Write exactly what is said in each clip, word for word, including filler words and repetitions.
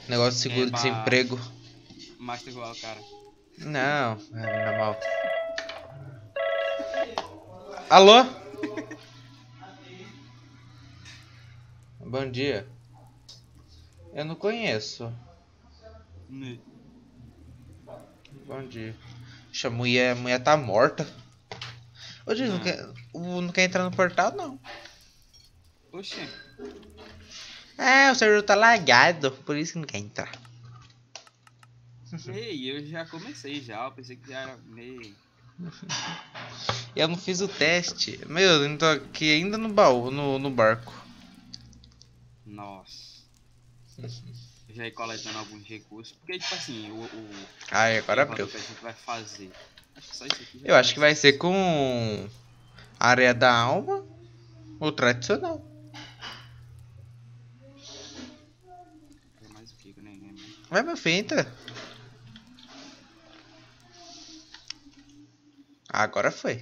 Negócio de É, pra seguro-desemprego. mastigou o cara. Não, é normal. Alô? Bom dia. Eu não conheço. Né. Bom dia. Ixi, a mulher, a mulher tá morta. Ô, Diz, não Não. quer, o- não quer entrar no portal, não. Oxê. É, o servidor tá lagado, por isso que não quer entrar. Ei, eu já comecei já. Eu pensei que já era meio. Eu não fiz o teste. Meu, eu tô aqui ainda no baú, no, no barco. Nossa. Eu já ia coletando alguns recursos. Porque, tipo assim, o, o Ai, agora abriu. elevador que a gente vai fazer. Acho que só isso aqui já Eu acho que começa vai ser assim. com Areia da Alma, o tradicional. É mais o que que eu nem lembro. Vai, meu filho, entra. Agora foi.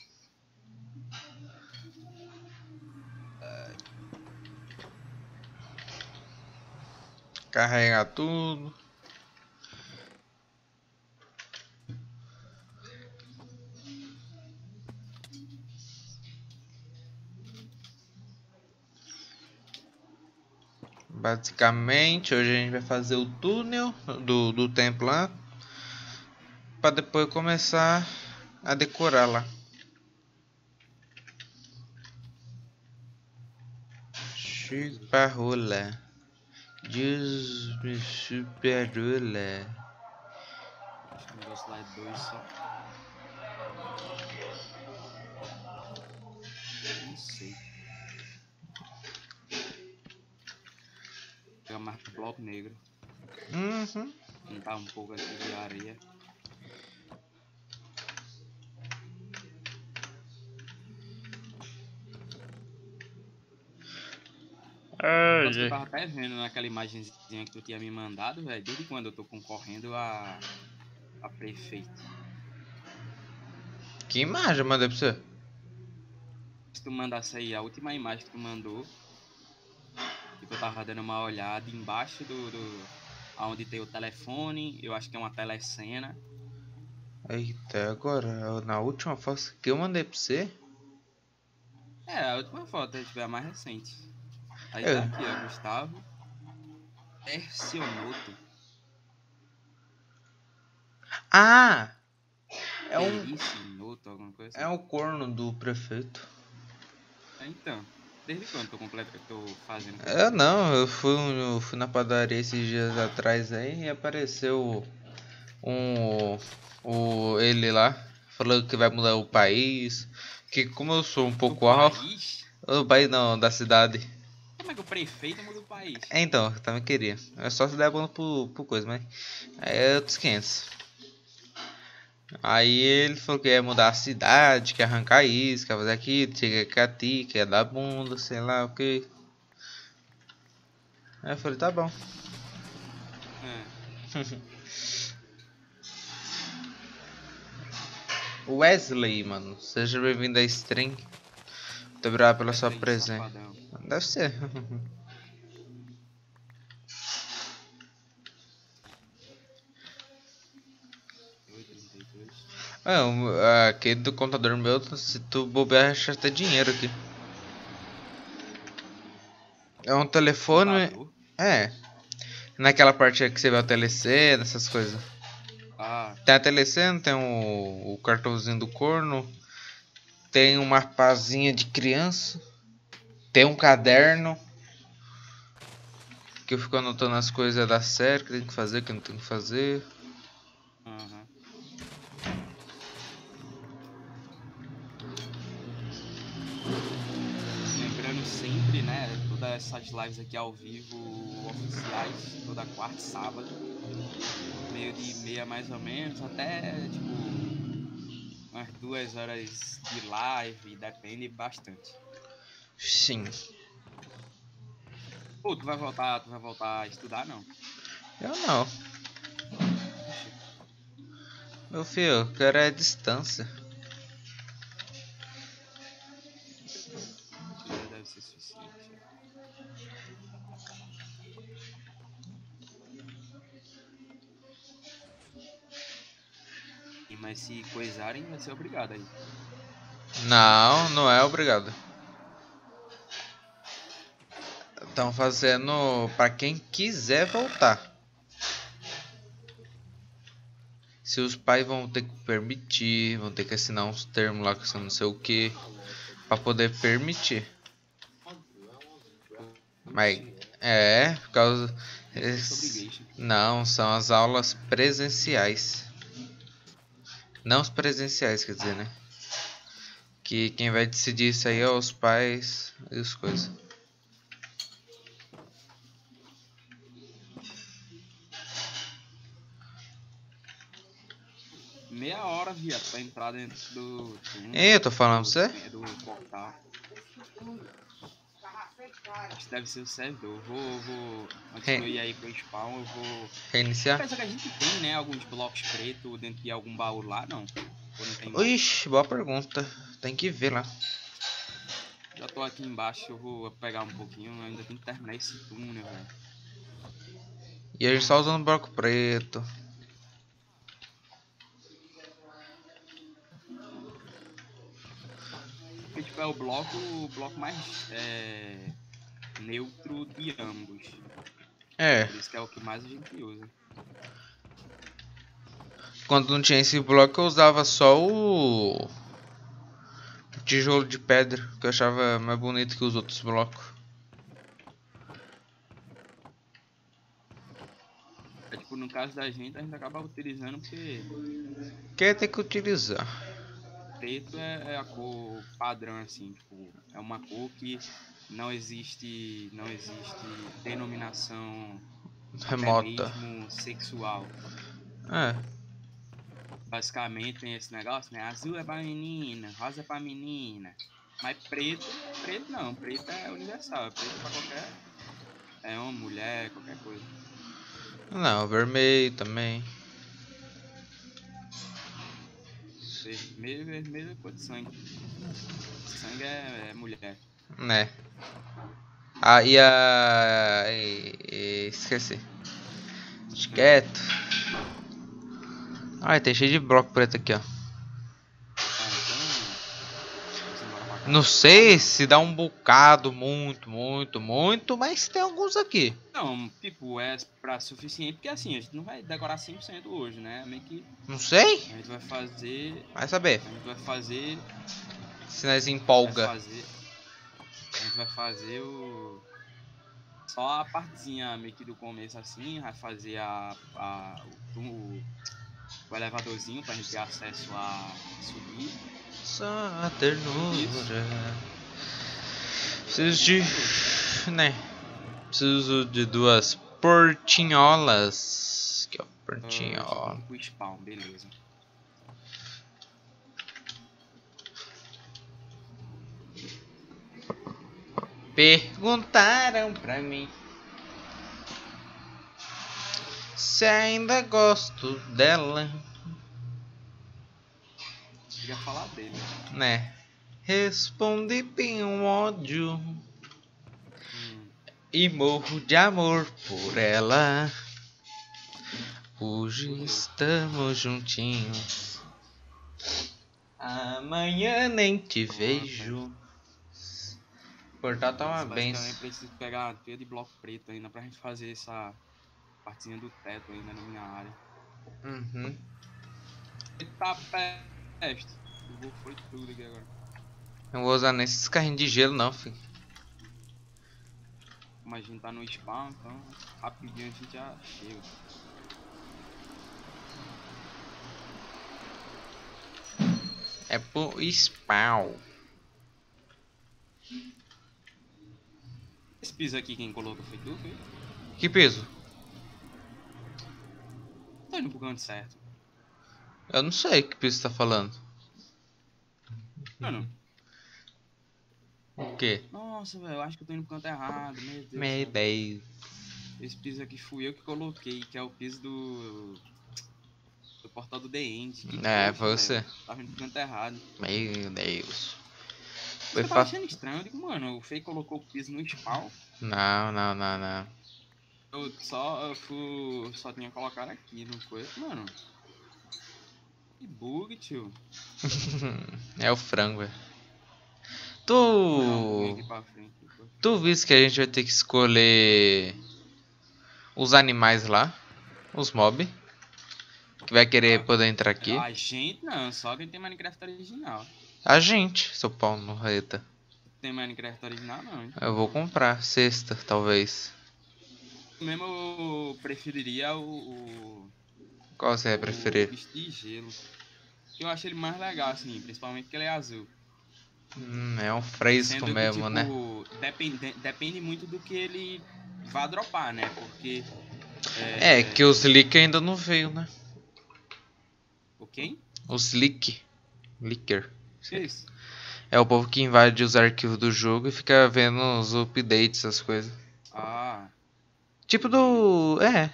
Carregar tudo. Basicamente, hoje a gente vai fazer o túnel do, do templo lá. Pra depois começar a decorar lá. Chupa rola. Deus me super rola. Acho que o negócio lá é dois só. Não sei. Pegar mais bloco negro. Uhum. Juntar um pouco aqui de areia. Nossa, que eu Ai, tava até vendo naquela imagenzinha que tu tinha me mandado, velho. Desde quando eu tô concorrendo a, a prefeito. que imagem eu mandei pra você? Se tu mandasse aí a última imagem que tu mandou, tipo, eu tava dando uma olhada embaixo do, do aonde tem o telefone, eu acho que é uma telecena. Eita, agora, na última foto que eu mandei pra você. É, a última foto, tipo, é a mais recente. Aí tá Eu... aqui, ó, Gustavo Tercionoto. Ah! É um, Tericinoto, alguma coisa é assim. o corno do prefeito. É, então, desde quando eu tô, completo, eu tô fazendo Eu prefeito? não, eu fui, eu fui na padaria esses dias atrás aí e apareceu um, o, ele lá, falando que vai mudar o país. Que como eu sou um O pouco alto. país? O país não, da cidade. Como é que o prefeito muda o país? É, então, eu também queria. É só se der bom pro, pro coisa, mas. Aí é outros quinhentos. Aí ele falou que ia mudar a cidade, que ia arrancar isso, que ia fazer aquilo, chega aqui, que ia dar bunda, sei lá o que. Aí eu falei, tá bom. É, Wesley, mano, seja bem-vindo à stream. Muito obrigado pela sua Wesley presença. Safadão. Deve ser. oito, trinta e dois. É, o- aquele do computador meu, se tu bobear, acha até dinheiro aqui. É um telefone. Computador? É, naquela parte que você vê o T L C, nessas coisas. Ah, Tem a T L C, tem o, o cartãozinho do corno, tem uma pazinha de criança, tem um oxe. caderno que eu fico anotando as coisas da série que tem que fazer, que não tem que fazer. Aham. Lembrando sempre, né? Todas essas lives aqui ao vivo, oficiais, toda quarta e sábado. Meio de meia mais ou menos, até tipo umas duas horas de live, depende bastante. Sim. Pô, tu vai voltar, tu vai voltar a estudar, não? Eu não. Oxi, Meu filho, eu quero é distância. isso já deve ser suficiente. Mas se coisarem, vai ser obrigado aí. Não, não é obrigado. Estão fazendo pra quem quiser voltar. Se os pais vão ter que permitir, vão ter que assinar uns termos lá que não sei o que, pra poder permitir. Mas é, por causa. Não, são as aulas presenciais. Não os presenciais, quer dizer, né? Que quem vai decidir isso aí é os pais e as coisas. Meia hora, viado, pra entrar dentro do... Ei, eu tô falando pra você? Do portal. Acho que deve ser o servidor. Eu vou, vou... Antes de eu ir aí pro spawn, eu vou... Reiniciar? Pensa que a gente tem, né, alguns blocos pretos dentro de algum baú lá, não? Ou não tem mais? Ixi, boa pergunta. Tem que ver lá. Já tô aqui embaixo, eu vou pegar um pouquinho, eu ainda tenho que terminar esse túnel, velho. E a gente só usando bloco preto. Porque, tipo, é o bloco, o bloco mais é, neutro de ambos. É. Por isso que é o que mais a gente usa. Quando não tinha esse bloco eu usava só o... o tijolo de pedra, que eu achava mais bonito que os outros blocos. É, tipo, no caso da gente, a gente acaba utilizando porque... Que tem que utilizar. Preto é, é a cor padrão, assim, tipo, é uma cor que não existe, não existe denominação Remota. até mesmo sexual. É. Basicamente tem esse negócio, né? Azul é pra menina, rosa é pra menina. Mas preto, preto não, preto é universal, é preto pra qualquer... É uma mulher, qualquer coisa. Não, vermelho também. Vermelho, vermelho é cor de sangue. Sangue é, é mulher. Né. Ah, e a... E, e, esqueci. Quieto. Ai, tem cheio de bloco preto aqui, ó. Ah, então... Vamos embora pra cá. Não sei se dá um bocado, muito, muito, muito, mas tem alguns aqui. Não, tipo, é pra suficiente, porque assim, a gente não vai decorar cem por cento hoje, né? Meio que Não sei. a gente vai fazer... Vai saber. A gente vai fazer... Se nós Vai empolga. fazer... A gente vai fazer o... Só a partezinha meio que do começo assim, vai fazer a, a, o, o, o elevadorzinho pra gente ter acesso a subir. Só a ternura. Preciso de... né? Preciso de duas portinholas. Aqui, ó. Portinhola. Uh, o spawn, beleza. Perguntaram pra mim se ainda gosto dela, Queria falar dele. né? Respondi bem um ódio Hum. e morro de amor por ela. Hoje estamos juntinhos, amanhã nem te vejo. O portal tá uma benção. Eu preciso pegar uma teia de bloco preto ainda pra gente fazer essa partezinha do teto ainda na minha área. Uhum. Eita peste. O voo foi tudo aqui agora. Não vou usar nesses carrinhos de gelo não, filho. Como a gente tá no spawn, então rapidinho a gente já chega. É pro spawn. Esse piso aqui quem colocou foi tu, foi? Que peso? Tô indo pro canto certo. Eu não sei que piso você tá falando. Mano. O quê? Nossa, velho, eu acho que eu tô indo pro canto errado, meu Deus. Meu Deus. Esse piso aqui fui eu que coloquei, que é o piso do... do portal do The End. Que É, coisa, foi você. Véio. Tava indo pro canto errado. Meu Deus. Foi eu tava achando estranho, eu digo, mano, o Fei colocou o piso no spawn. Não, não, não, não. Eu só, eu fui, só tinha colocado aqui no coisa, mano. Que bug, tio. É o frango, velho. Não, Tu... pra frente, pra Tu viste que a gente vai ter que escolher os animais lá, os mob, que vai querer poder entrar aqui. A gente não, só quem tem Minecraft original. A gente, seu pau no reta. Tem Minecraft original não. Hein? Eu vou comprar sexta, talvez. Mesmo eu preferiria o... o Qual você vai preferir? O bicho de gelo. Eu acho ele mais legal, assim, principalmente porque ele é azul. Hum, é um fresco Sendo que, mesmo, tipo, né? Depende, depende muito do que ele vai dropar, né? Porque... É, é que os leak ainda não veio, né? O quem? Os leak. Leaker. Que é isso? É o povo que invade os arquivos do jogo e fica vendo os updates, as coisas. Ah. Tipo do... É.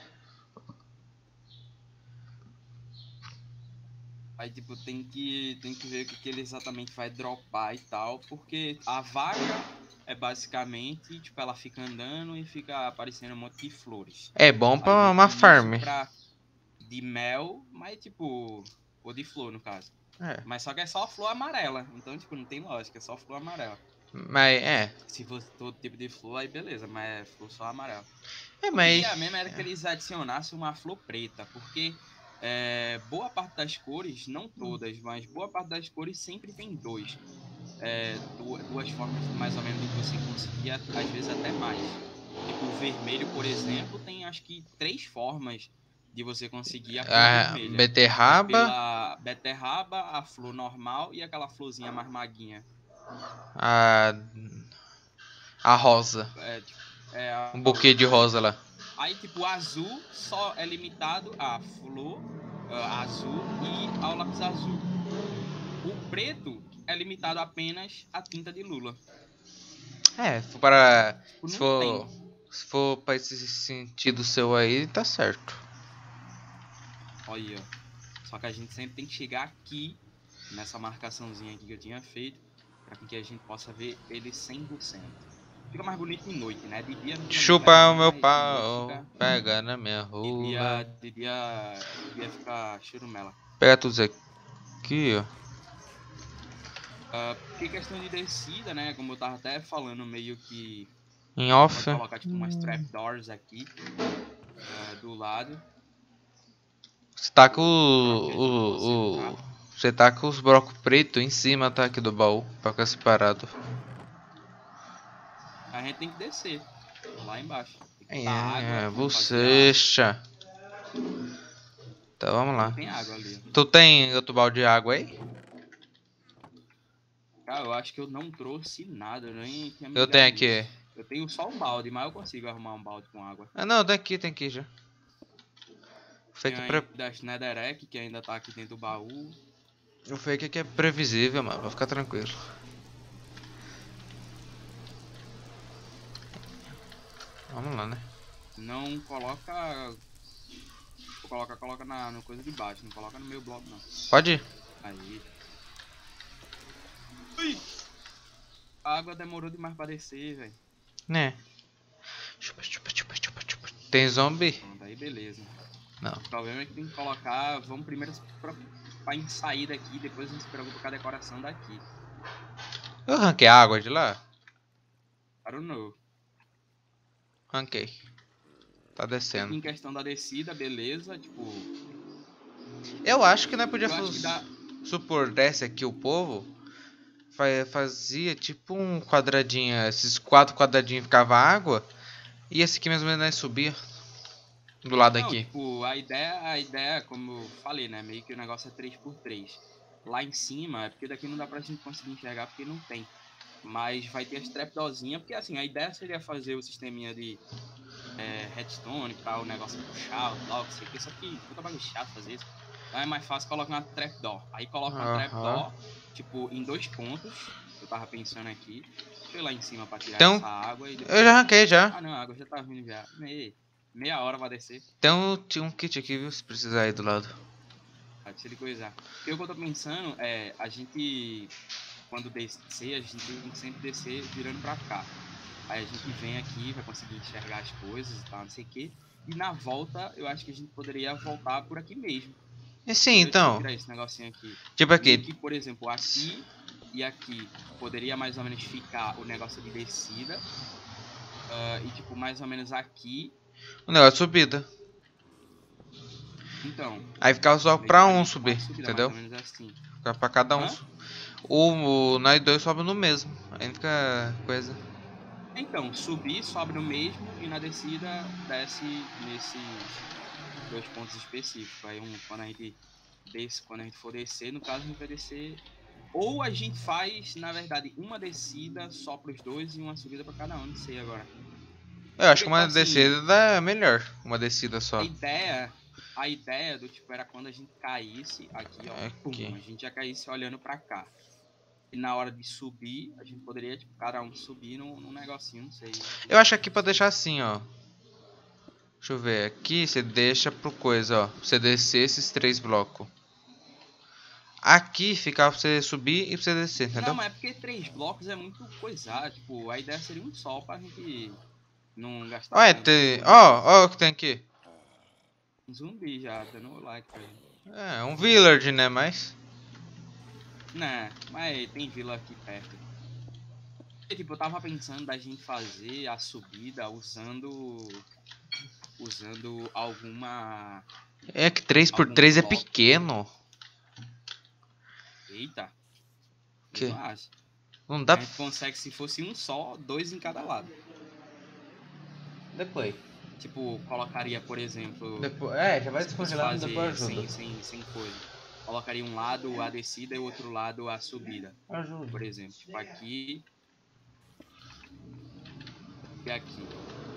Aí, tipo, tem que, tem que ver o que, que ele exatamente vai dropar e tal, porque a vaga é basicamente, tipo, ela fica andando e fica aparecendo um monte de flores. É bom pra Aí, uma isso farm. Pra, de mel, mas, tipo, ou de flor, no caso. É. Mas só que é só flor amarela, então, tipo, não tem lógica, é só flor amarela. Mas, é. Se fosse todo tipo de flor, aí beleza, mas é flor só amarela. É, Eu mas... queria mesmo era que eles adicionassem uma flor preta, porque é, boa parte das cores, não todas, mas boa parte das cores sempre tem dois. É, duas, duas formas mais ou menos do que você conseguia, às vezes até mais. Tipo, o vermelho, por exemplo, tem acho que três formas de você conseguir a flor A vermelha. beterraba... É pela beterraba, a flor normal e aquela florzinha mais maguinha. A... A rosa. É, é a, Um buquê de rosa lá. Aí, tipo, o azul só é limitado a flor uh, azul e ao lápis azul. O preto é limitado apenas à tinta de lula. É, se for para... Tipo, Se não for... tem. Se for pra esse sentido seu aí, tá certo. Olha, só que a gente sempre tem que chegar aqui, nessa marcaçãozinha aqui que eu tinha feito, para que a gente possa ver ele cem por cento. Fica mais bonito de noite, né? De dia não Chupa o meu mas pau, fica... pega na minha De rola. dia, de dia, de dia fica churumela. Pega tudo aqui, ó. Uh, porque questão de descida, né? Como eu tava até falando, meio que... Em off. Pode colocar tipo umas trapdoors aqui uh, do lado. Você tá com o... o, o você tá com os blocos pretos em cima, tá? Aqui do baú, pra ficar separado. A gente tem que descer lá embaixo. Tem que É, água, bochecha. Então vamos lá. Tem água ali. Tu tem outro balde de água aí? Cara, eu acho que eu não trouxe nada, nem tinha me Eu tenho ligado aqui. nisso. Eu tenho só um balde, mas eu consigo arrumar um balde com água. Ah não, tem aqui, tem aqui já. Feito Tem pra... das Netherrack, que ainda tá aqui dentro do baú. O fake aqui é previsível, mano. Vai ficar tranquilo. Vamos lá, né? Não coloca... Coloca, coloca na no coisa de baixo, não coloca no meu bloco, não. Pode ir. Aí. Ui! A água demorou demais pra descer, velho. Né? Chupa, chupa, chupa, chupa, chupa. Tem zombie? Pronto, aí beleza. Não. O problema é que tem que colocar... Vamos primeiro pra, pra sair daqui, depois a gente se preocupa com a decoração daqui. Eu arranquei a água de lá? I don't know. Arranquei. Tá descendo. Em questão da descida, beleza, tipo... Eu acho que não podia que dá... supor, desce aqui o povo, fazia tipo um quadradinho, esses quatro quadradinhos ficava água, e esse aqui mais ou menos subia do lado não, aqui. Tipo, a ideia, a ideia, como eu falei, né, meio que o negócio é três por três. Lá em cima, é porque daqui não dá pra gente conseguir enxergar, porque não tem. Mas vai ter as trapdoorzinhas, porque assim, a ideia seria fazer o sisteminha de é, redstone pra o negócio puxar, o bloco, sei que, só que puta bagulho chato fazer isso. Então é mais fácil colocar uma trapdoor. Aí coloca uma Uhum. trapdoor, tipo, em dois pontos, eu tava pensando aqui. Deixa eu ir lá em cima pra tirar então, essa água e depois... Eu já arranquei já. Ah não, a água já tá vindo já. Meia, meia hora vai descer. Então tinha um kit aqui, viu, se precisar aí do lado. Deixa ele coisar. Porque o que eu tô pensando é, a gente, quando descer, a gente tem que sempre descer virando pra cá. Aí a gente vem aqui, vai conseguir enxergar as coisas e tal, não sei o que. E na volta, eu acho que a gente poderia voltar por aqui mesmo. E sim, então. Tirar esse negocinho aqui. Tipo aqui. Aqui, por exemplo, aqui e aqui poderia mais ou menos ficar o negócio de descida. Uh, e tipo, mais ou menos aqui. O negócio de subida. Então. Aí fica só pra um subir, subida, entendeu? Mais ou menos assim. Fica pra cada um. Hã? O, o nós dois sobe no mesmo. Aí fica coisa. Então, subir, sobe no mesmo e na descida desce nesses dois pontos específicos. Aí um, quando a gente desce, quando a gente for descer, no caso a gente vai descer. Ou a gente faz, na verdade, uma descida só pros dois e uma subida pra cada um, não sei agora. Eu acho Porque, que uma assim, descida é melhor, uma descida só. A ideia, a ideia do tipo era quando a gente caísse aqui, ó, aqui. Pum, a gente já caísse olhando pra cá. E na hora de subir, a gente poderia, tipo, cada um subir num, num negocinho, não sei. Eu acho aqui pra deixar assim, ó. Deixa eu ver. Aqui você deixa pro coisa, ó. Pra você descer esses três blocos. Aqui ficar pra você subir e pra você descer, entendeu? Não, mas é porque três blocos é muito coisar. Tipo, a ideia seria um só pra gente não gastar. Olha, tem. Ó, ó o que tem aqui. Um zumbi já, dando like pra ele. É, um village, né? Mas. Né, mas tem vila aqui perto. E, tipo, eu tava pensando da gente fazer a subida usando. Usando alguma. É que três por três é pequeno. Eita. Que? Não acho. Não dá A gente consegue, se fosse um só, dois em cada lado. Depois. Tipo, colocaria, por exemplo. Depois, é, já vai descongelando e depois ajuda. Sem, sem, sem coisa. Colocaria um lado a descida e o outro lado a subida. Ajuda. Por exemplo, tipo aqui. E aqui.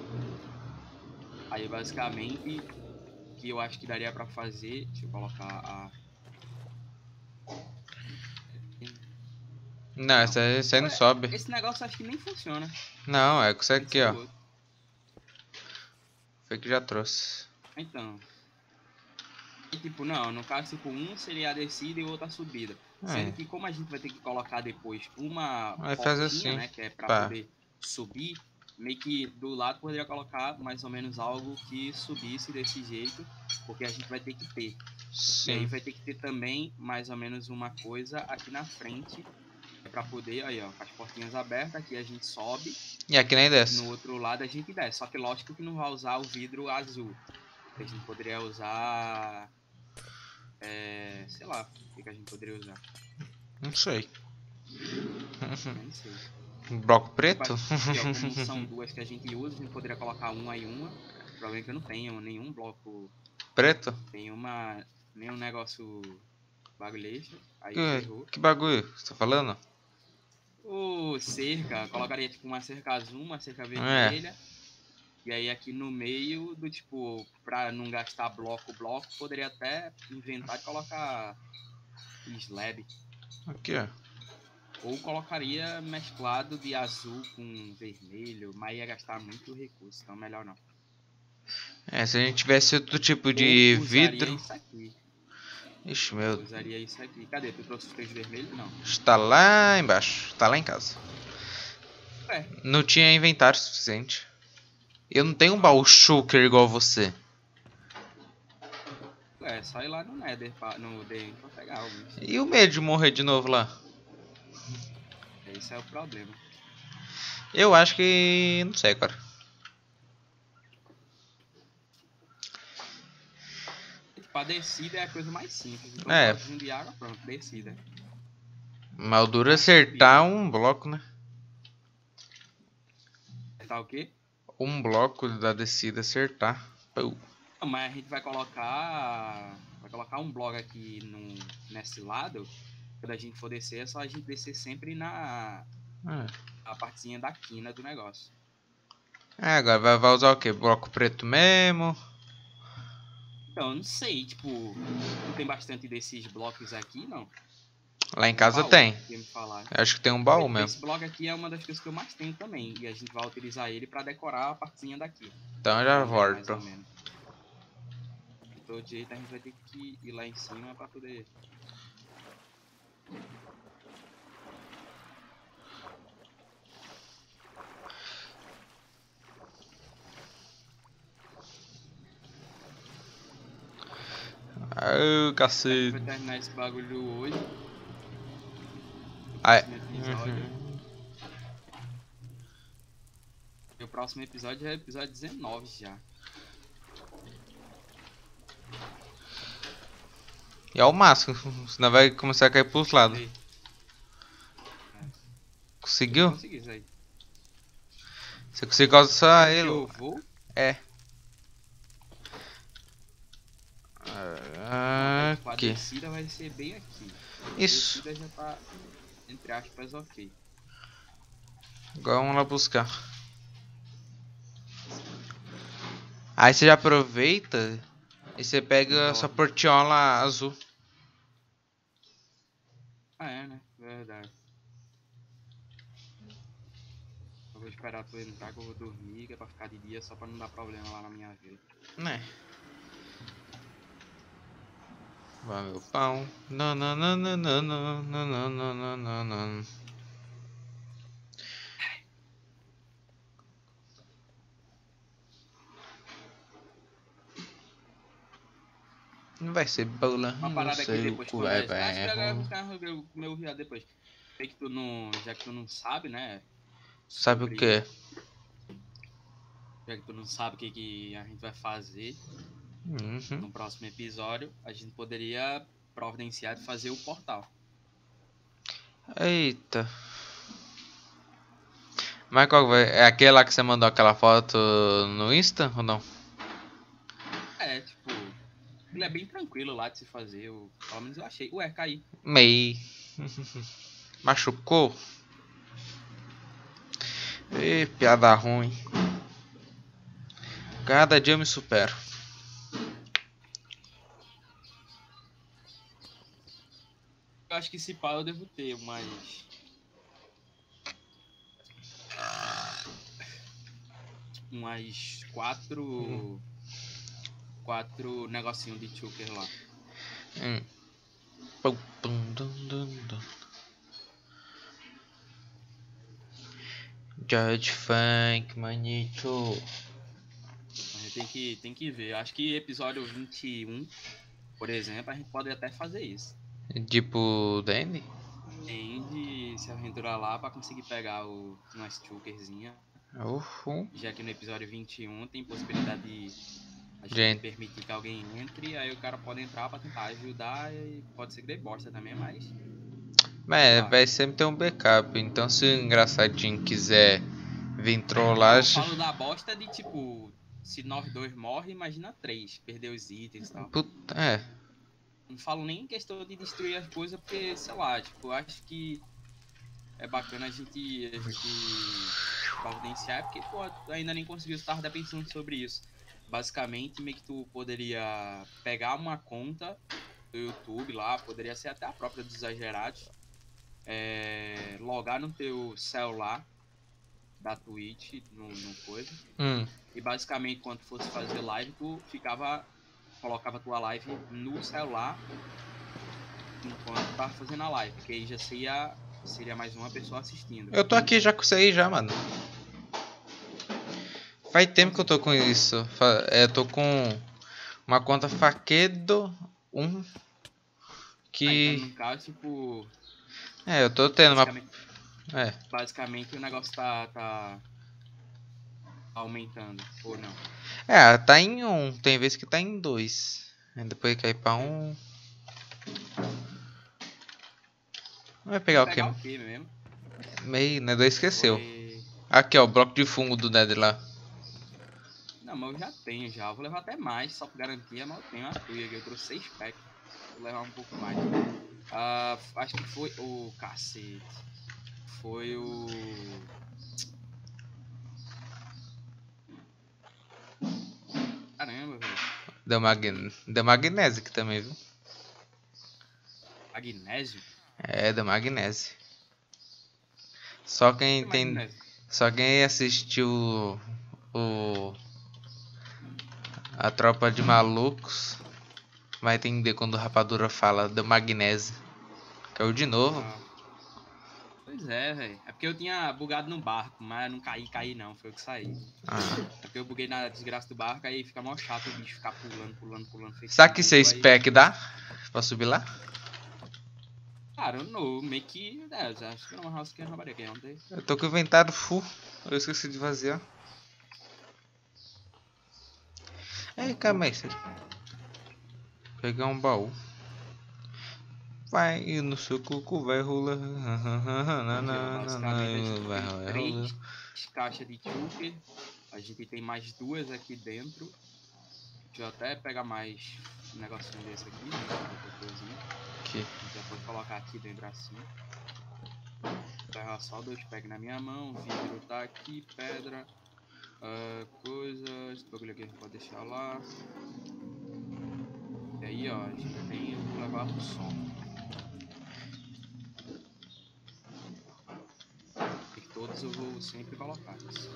Aí basicamente. Que eu acho que daria pra fazer. Deixa eu colocar a. Não, não. Esse, aí, esse aí não sobe. Esse negócio acho que nem funciona. Não, é com isso aqui, ó. Foi que já trouxe. Então. E tipo, não, no caso, tipo, um seria a descida e o outro a subida. É. Sendo que como a gente vai ter que colocar depois uma vai fazer assim, né, que é pra pá. poder subir, meio que do lado poderia colocar mais ou menos algo que subisse desse jeito, porque a gente vai ter que ter. Sim. E aí vai ter que ter também mais ou menos uma coisa aqui na frente, pra poder, aí ó, com as portinhas abertas, aqui a gente sobe. E aqui nem desce. No outro lado a gente desce, só que lógico que não vai usar o vidro azul. A gente poderia usar... É, sei lá, o que, que a gente poderia usar? Não sei. Nem sei. Bloco preto? Aqui, ó, como são duas que a gente usa, a gente poderia colocar uma e uma. O problema é que eu não tenho nenhum bloco preto. Tem uma... nenhum negócio bagulheixo. Aí que, que bagulho você tá falando? O cerca, colocaria tipo uma cerca azul, uma cerca vermelha. É. E aí aqui no meio do tipo, pra não gastar bloco, bloco, poderia até inventar e colocar slab. Aqui, ó. Ou colocaria mesclado de azul com vermelho, mas ia gastar muito recurso, então melhor não. É, se a gente tivesse outro tipo de Ou vidro... isso aqui. Ixi, meu... Eu usaria isso aqui. Cadê? Tu trouxe os teus vermelhos? Não. Está lá embaixo. Está lá em casa. É. Não tinha inventário suficiente. Eu não tenho um baú shulker igual você. É, só ir lá no Nether, no D M pra pegar alguns. E o medo de morrer de novo lá? Esse é o problema. Eu acho que... não sei, cara. Pra descida é a coisa mais simples. Então, é. De água, pronto, descida. Mas o duro é acertar um bloco, né? Acertar o quê? Um bloco da descida acertar. Pô. Não, mas a gente vai colocar... Vai colocar um bloco aqui no, nesse lado. Quando a gente for descer, é só a gente descer sempre na... É. A partezinha da quina do negócio. É, agora vai, vai usar o quê? Bloco preto mesmo? Então, eu não sei, tipo... Não tem bastante desses blocos aqui, não? Lá em um casa baú, tem. Me falar. Eu acho que tem um baú Esse mesmo. Esse bloco aqui é uma das coisas que eu mais tenho também. E a gente vai utilizar ele pra decorar a partezinha daqui. Então eu já volto. De todo jeito a gente vai ter que ir lá em cima pra poder... Ai, cacete. Vai terminar esse bagulho hoje. No Ai. próximo episódio. Uhum. E o próximo episódio é o episódio dezenove já. E é o máximo, senão vai começar a cair pros lados. Aí. Conseguiu? Consegui isso aí. Você conseguiu alçar ele? Eu vou. É. Ah, A aqui. descida vai ser bem aqui. Isso. A descida já tá, entre aspas, ok. Agora vamos lá buscar. Aí você já aproveita e você pega a sua portiola azul. Ah, é, né? Verdade. Eu vou esperar tu entrar que eu vou dormir, que é pra ficar de dia só pra não dar problema lá na minha vida. Né? Vai meu pão. Não, não, não, não, não, não, não, não, não, não, não. Não vai ser bola, Uma não parada aqui sei o depois que quando vai, é. Acho que agora eu vou vai. ficar meu viado depois. Sei que tu não. Já que tu não sabe, né? Sabe o sobre- que? Já que tu não sabe o que, que a gente vai fazer Uhum. no próximo episódio, a gente poderia providenciar de fazer o portal. Eita. Mas qual vai? É aquele lá que você mandou aquela foto no Insta ou não? É, tipo. Ele é bem tranquilo lá de se fazer. Eu, pelo menos eu achei. Ué, caí. Mei. Machucou? Ih, piada ruim. Cada dia eu me supero. Eu acho que esse pau eu devo ter, mas. Umas quatro. Hum. Quatro negocinhos de choker lá. Hum. Pum, pum, dum, dum, dum. Judge Funk, manito. A gente tem que, tem que ver. Acho que episódio vinte e um, por exemplo, a gente pode até fazer isso. Tipo, Danny? Tem de se aventurar lá pra conseguir pegar o, umas chokerzinha. Uhum. Já que no episódio vinte e um tem possibilidade de a gente Gente. permitir que alguém entre, aí o cara pode entrar pra tentar ajudar e pode ser que dê bosta também, mas. Mas Tá. vai sempre ter um backup. Então se o engraçadinho quiser vir trollar. Eu falo da bosta de tipo, se nós dois morrem, imagina três, perder os itens e tal. Puta, é. Não falo nem em questão de destruir as coisas, porque, sei lá, tipo, eu acho que é bacana a gente, a gente providenciar, porque, pô, tu ainda nem conseguiu, eu tava pensando sobre isso. Basicamente, meio que tu poderia pegar uma conta do YouTube lá, poderia ser até a própria dos Exagerados, é, logar no teu celular da Twitch, no, no coisa, Hum. e basicamente, quando tu fosse fazer live, tu ficava, colocava tua live no celular enquanto tava fazendo a live, porque aí já seria, seria mais uma pessoa assistindo. Eu tô aqui já com isso aí já, mano. Faz tempo que eu tô com isso. Fa- É, tô com uma conta Faquedo um que... Ah, então, no caso, tipo, É, eu tô tendo uma... basicamente, É. basicamente o negócio tá, tá aumentando, ou não? É, tá em um. Tem vezes que tá em dois. Aí depois cai pra um. Vai pegar o Pegar que? o quê mesmo? Meio, né? Dois esqueceu. Foi... Aqui, ó, o bloco de fungo do Ned lá. Não, mas eu já tenho já, eu vou levar até mais, só por garantia, mas eu tenho a tuia aqui, eu trouxe seis packs, vou levar um pouco mais. Ah, acho que foi o oh, cacete, foi o... Caramba, velho. Da, mag... da magnésio aqui também, viu? Magnésio? É, da magnésio. Só quem Que tem... magnésio? Só quem assistiu o... A Tropa de Malucos vai entender quando o Rapadura fala da magnésio. Caiu de novo. Ah, pois Pois é, velho. É porque eu tinha bugado no barco, mas não caí, caí não, foi eu que saí. Ah. É porque eu buguei na desgraça do barco, aí fica mó chato o bicho ficar pulando, pulando, pulando. Sabe que seis aí... pack dá pra subir lá? Cara, não, meio que... É, acho que era uma house que eu roubaria aqui ontem. Eu tô com o inventário full, eu esqueci de vaziar. Ei, calma aí, pegar um baú. Vai no seu cuco, vai rolar. Basicamente a gente tem três caixas de chucker. A gente tem mais duas aqui dentro. Deixa eu até pegar mais um negocinho desse aqui, né? Aqui. A gente já pode colocar aqui dentro assim. Vou pegar só dois packs na minha mão. Vidro tá aqui, pedra. Uh, coisas. Esse bagulho aqui a gente pode deixar lá. E aí, ó, a gente tem o levar pro som. E todos eu vou sempre colocar isso.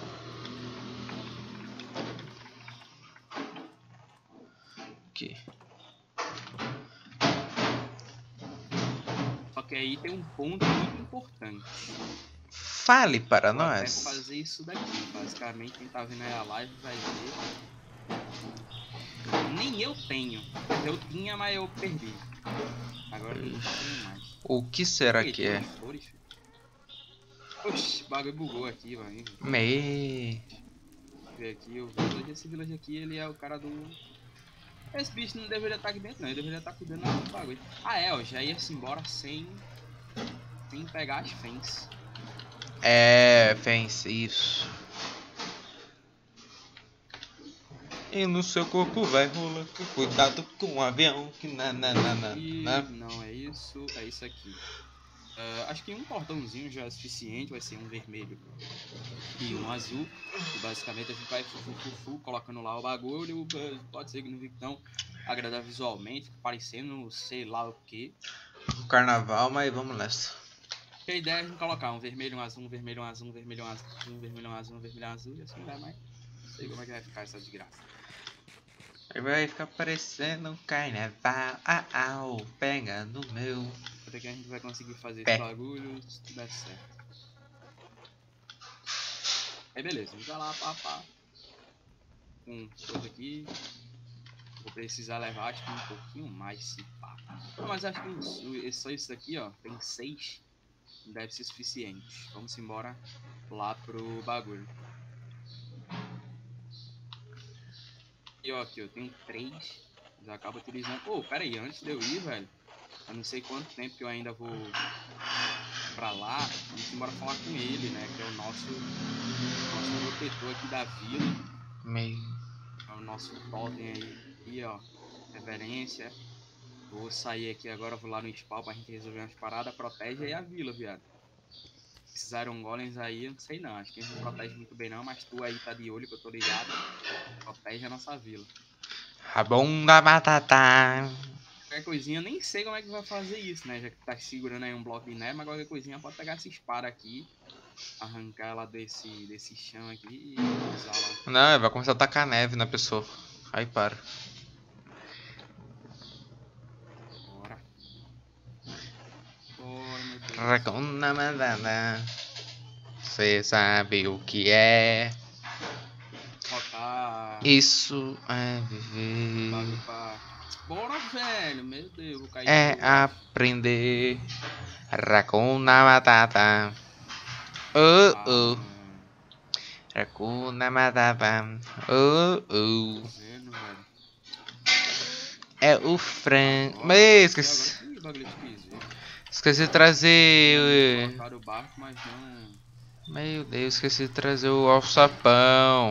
Aqui. Só que aí tem um ponto muito importante. Fale para vou nós. Até fazer isso daqui. Basicamente, quem tá vendo aí a live vai ver. Nem eu tenho. Eu tinha, mas eu perdi. Agora não tenho mais. O que será Ei, que é? Flores, oxi, o bagulho bugou aqui, mano. Me. Ver aqui, o village. Esse village aqui, ele é o cara do... Esse bicho não deveria estar aqui dentro, não. Ele deveria estar cuidando do bagulho. Ah, é, ó. Já ia-se embora sem... Sem pegar as fence. É, fence, isso. E no seu corpo vai rolar. Cuidado com o avião. Que na, na, na, na, e... na. Não, é isso. É isso aqui. Uh, acho que um portãozinho já é suficiente. Vai ser um vermelho e um azul. E basicamente a gente vai fu, fu, fu, colocando lá o bagulho. Pode ser que não fique tão agradável visualmente, parecendo sei lá o que. O carnaval, mas vamos nessa. A ideia é a gente colocar um vermelho, um azul, um vermelho, um azul, um vermelho, um azul, um vermelho, um azul, um vermelho, um azul. E assim vai, mas não sei como é que vai ficar essa desgraça. Aí vai ficar parecendo um carnaval. Ah, ah, pega no meu. Até que a gente vai conseguir fazer Pé. esse bagulho se tudo der certo. Aí beleza, a gente vai lá, pá, pá. Com coisa aqui. Vou precisar levar acho que um pouquinho mais se pá. Não, mas acho que isso, só isso aqui, ó, tem seis. Deve ser suficiente. Vamos embora lá pro bagulho. E ó, aqui eu tenho três. Já acabo utilizando. Pô, pera aí, antes de eu ir, velho. Eu não sei quanto tempo que eu ainda vou pra lá. Vamos embora falar com ele, né? Que é o nosso, nosso protetor aqui da vila. Meio. É o nosso totem aí. E ó, reverência. Vou sair aqui agora, vou lá no spawn pra gente resolver umas paradas. Protege aí a vila, viado. Esses Iron Golems aí, eu não sei não. Acho que a gente não protege muito bem não, mas tu aí tá de olho que eu tô ligado. Protege a nossa vila. A bunda batata. Qualquer coisinha, eu nem sei como é que vai fazer isso, né? Já que tá segurando aí um bloco de neve, mas qualquer coisinha pode pegar essa espada aqui. Arrancar ela desse, desse chão aqui e usar lá. Não, vai começar a tacar neve na pessoa. Aí para. Bora. Bora, meu Deus. Racona mandada. Cê sabe o que é? Focar. Isso é viver. Bagulho pra... Bora, velho. Meu Deus, vou cair. É aprender. Racona batata. Oh, Ah, oh. mano. Racuna matata. Oh, oh. Tô vendo, velho. É o frango. Agora, Mas agora, esqueci. agora, ih, bagulho de piso. Esqueci de trazer. Colocaram o barco, mas não. Meu Deus, esqueci de trazer o alçapão.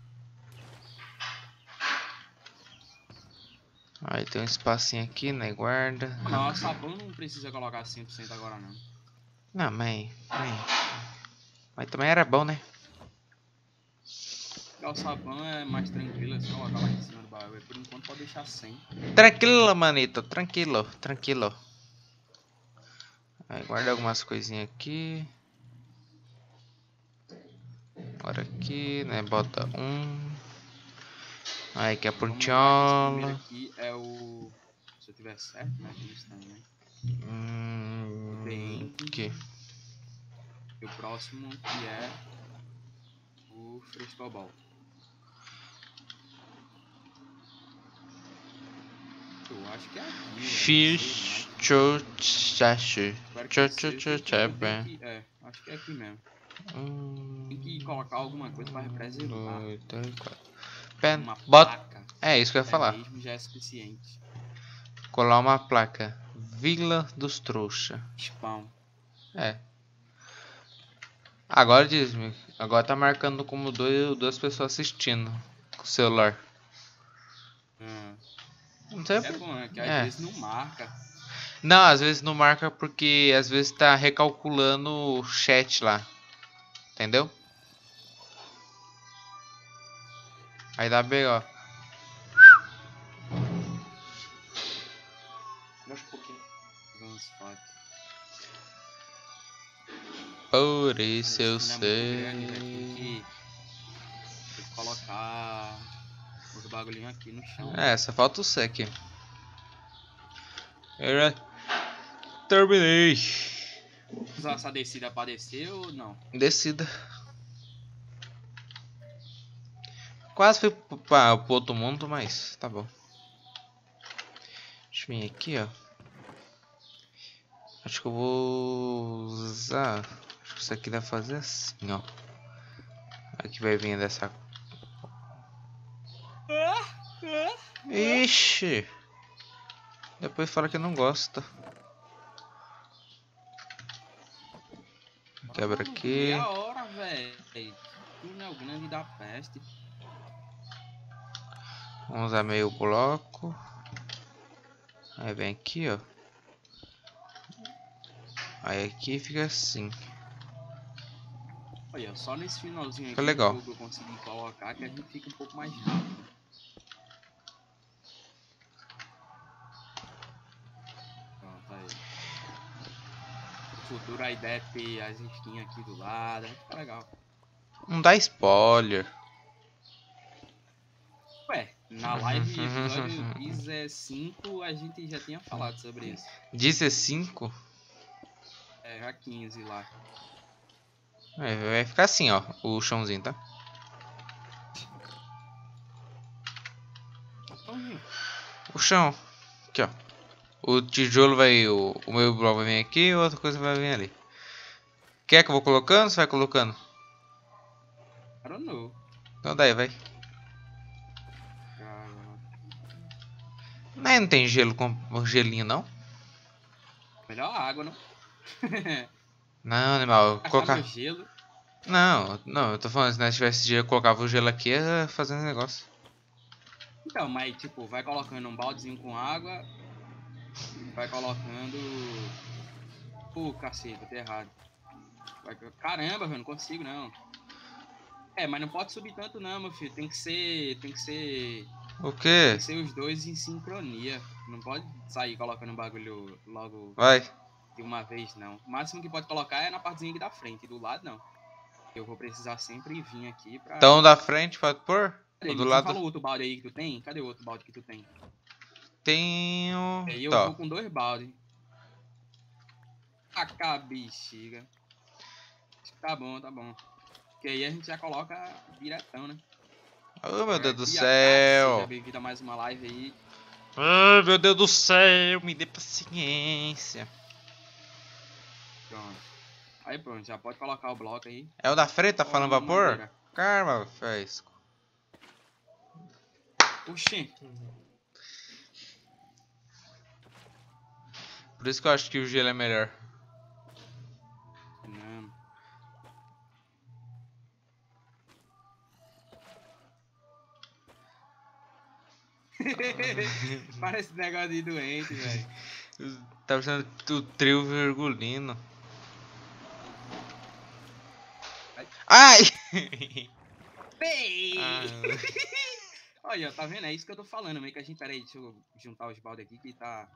Aí tem um espacinho aqui, né? Guarda. Não, o sabão não precisa colocar cem por cento agora não. Não, mãe. mãe. Mas também era bom, né? O sabão é mais tranquilo, é só colocar lá em cima do bagulho. Por enquanto pode deixar cem. Tranquilo, manito. Tranquilo, tranquilo. Aí guarda algumas coisinhas aqui. Agora aqui, né? Bota um. Aí que é a portiola. Aqui é o... Se eu tiver certo, né? Isso também. Hum, Bem. aqui. E o próximo que é o frescobol. Eu acho que é aqui. Fish Church. É, acho que é aqui mesmo. Tem que colocar alguma coisa pra representar. Dois, dois, quatro. Pen, Uma bota. placa. É isso que eu ia falar. Mesmo já é suficiente. Colar uma placa. Vila dos Trouxa. Spawn. É. Agora diz-me. Agora tá marcando como dois, duas pessoas assistindo com o celular. Hum. Não sei É por... bom, é que às é. vezes não marca. Não, às vezes não marca porque às vezes tá recalculando o chat lá. Entendeu? Aí dá B O. Mexe um pouquinho. Vamos foto. Por isso eu Não é muito grande, velho. sei. Tem que, tem que colocar os bagulhinhos aqui no chão. É, só falta o C aqui. Eu já terminei. Usar essa descida pra descer ou não? Descida. Quase fui para o outro mundo, mas tá bom. Deixa eu vir aqui, ó. Acho que eu vou usar. Acho que isso aqui dá pra fazer assim, ó. Aqui vai vir dessa. Ixi! Depois fala que não gosta. Quebra aqui. Meia hora, velho. Túnel grande da peste. Vamos usar meio bloco. Aí vem aqui, ó. Aí aqui fica assim. Olha, só nesse finalzinho Fica aqui legal. do jogo eu consegui colocar que a gente fica um pouco mais rápido. Pronto, aí. No futuro a ideia é ter as skins aqui do lado, vai ficar legal. Não dá spoiler. Ué, na live episódio dezesseis a gente já tinha falado sobre isso. dezesseis? É, já quinze lá. É, vai ficar assim, ó, o chãozinho, tá? O chão. Aqui, ó. O tijolo vai... O, o meu bloco vai vir aqui e outra coisa vai vir ali. Quer que eu vou colocando ou você vai colocando? I don't know. Então daí, vai. Não, não tem gelo com gelinho, não? Melhor água, não? Não, animal. Colocar... gelo. Não, não, eu tô falando, se nós tivesse dia, eu colocava o gelo aqui, ia fazendo negócio. Então, mas tipo, vai colocando um baldezinho com água. Vai colocando... Pô, caceta, tá errado. Vai... Caramba, velho, não consigo não. É, mas não pode subir tanto não, meu filho. Tem que ser... Tem que ser... O quê? Tem que ser os dois em sincronia. Não pode sair colocando um bagulho logo... Vai. De uma vez, não. O máximo que pode colocar é na partezinha aqui da frente. Do lado, não. Eu vou precisar sempre vir aqui pra... Então da frente pode pôr? Cadê, do você lado... falou outro balde aí que tu tem? Cadê o outro balde que tu tem? Tenho... Aí eu tá. vou com dois baldes. Taca, bexiga. Tá bom, tá bom. Porque aí a gente já coloca diretão, né? Oh, meu Deus do E céu. Seja bem-vindo a mais uma live aí. Ai, meu Deus do céu. Me dê paciência. Pronto. Aí pronto, já pode colocar o bloco aí. É o da frente, tá falando Ó, vapor? madeira. Caramba, fez. Oxê. Por isso que eu acho que o gelo é melhor. Não. Parece negócio de doente, velho. Tá parecendo o trio virgulino. Ai! Bem! Ah. Olha, tá vendo? É isso que eu tô falando. Meio que a gente... Pera aí, deixa eu juntar os baldes aqui que tá...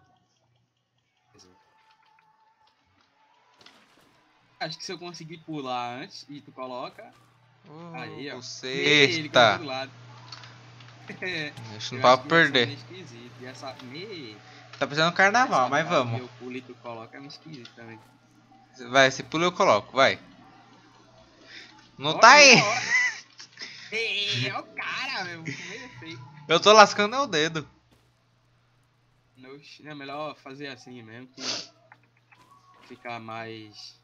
Acho que se eu conseguir pular antes e tu coloca... Oh, aí, ó. Sexta. Do lado. Deixa não pode perder. Esquisito. E essa... Me... Tá precisando carnaval, essa mas vamos. Eu pulo e tu coloca é meio esquisito também. Vai, se pula eu coloco, vai. Não tá aí. Ei, é o cara, meu. Meio feio. Eu tô lascando é o dedo. Não, é melhor fazer assim mesmo que ficar mais...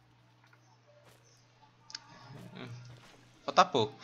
Falta pouco.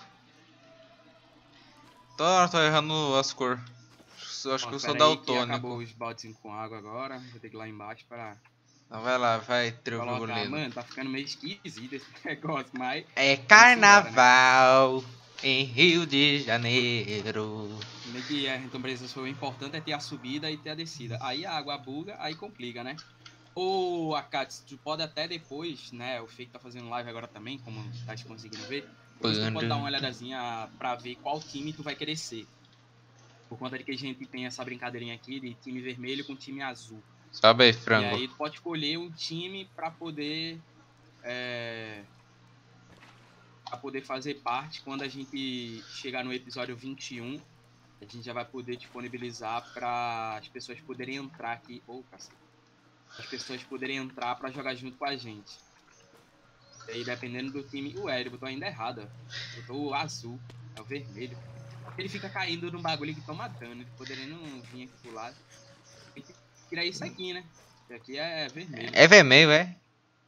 Toda hora eu tô errando as cores. Eu acho Bom, que eu sou pera aí que acabou daltônico. os baldezinhos com água agora. Vou ter que ir lá embaixo pra Então vai lá, vai, trio colocar. virgulino. Mano, tá ficando meio esquisito esse negócio, mas... É vamos carnaval embora, né? Em Rio de Janeiro. Meio que a então, beleza, o importante é ter a subida e ter a descida. Aí a água buga, aí complica, né? Ou, Akatsu, tu pode até depois, né? O Fake tá fazendo live agora também, como tá conseguindo ver. Depois tu pode dar uma olhadazinha pra ver qual time tu vai querer ser. Por conta de que a gente tem essa brincadeirinha aqui de time vermelho com time azul. Sobe aí, frango. E aí tu pode escolher um time pra poder... É... pra poder fazer parte quando a gente chegar no episódio vinte e um. A gente já vai poder disponibilizar para as pessoas poderem entrar aqui. Ô, oh, cacete. As pessoas poderem entrar para jogar junto com a gente. E aí, dependendo do time... Ué, ele botou ainda errado. Botou o azul. É o vermelho. Ele fica caindo num bagulho que toma dano. Ele poderia não vir aqui pro lado. Tem que tirar isso aqui, né? Isso aqui é vermelho. É vermelho, é?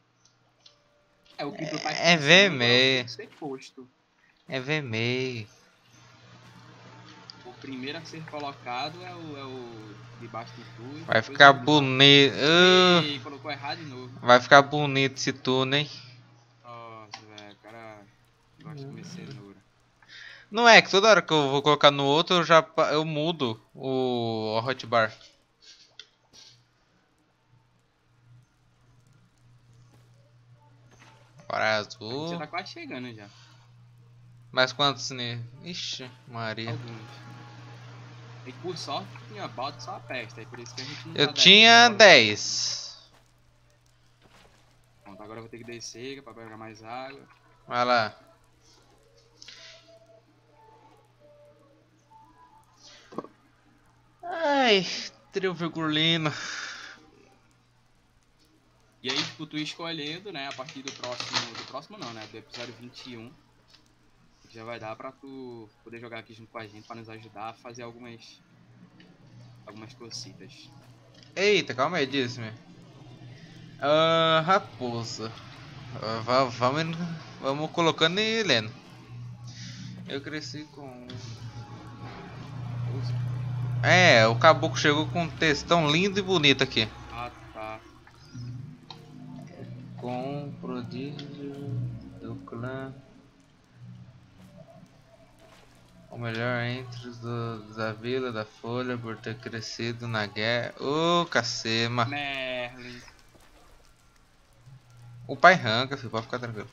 É o que tu tá É vermelho. Tem que ser posto. É vermelho. O primeiro a ser colocado é o, é o debaixo de tudo. Vai ficar bonito. Uh, colocou errado de novo. Vai ficar bonito esse túnel, hein? Nossa, velho, o cara gosta de comer cenoura. Não é que toda hora que eu vou colocar no outro eu já eu mudo o, o hotbar. Agora azul. Você tá quase chegando já. Mais quantos, né? Ixi, Maria. Alguns. E por sorte tinha balde só a peste, aí por isso que a gente não Eu tá tinha dez. Pronto, agora eu vou ter que descer pra pegar mais água. Vai lá. Ai, trio virgulino. E aí, tipo, tu escolhendo, né, a partir do próximo, do próximo não, né, do episódio vinte e um, já vai dar pra tu poder jogar aqui junto com a gente, pra nos ajudar a fazer algumas, algumas cositas. Eita, calma aí, disse-me. Ah, raposa. Ah, vamos, vamos, vamos colocando e lendo. Eu cresci com... É, o caboclo chegou com um textão lindo e bonito aqui. Ah, tá. Com o prodígio do clã, o melhor entre os do, da vila da Folha por ter crescido na guerra. Ô, oh, cacema. Merlin. O pai ranca, filho, pode ficar tranquilo.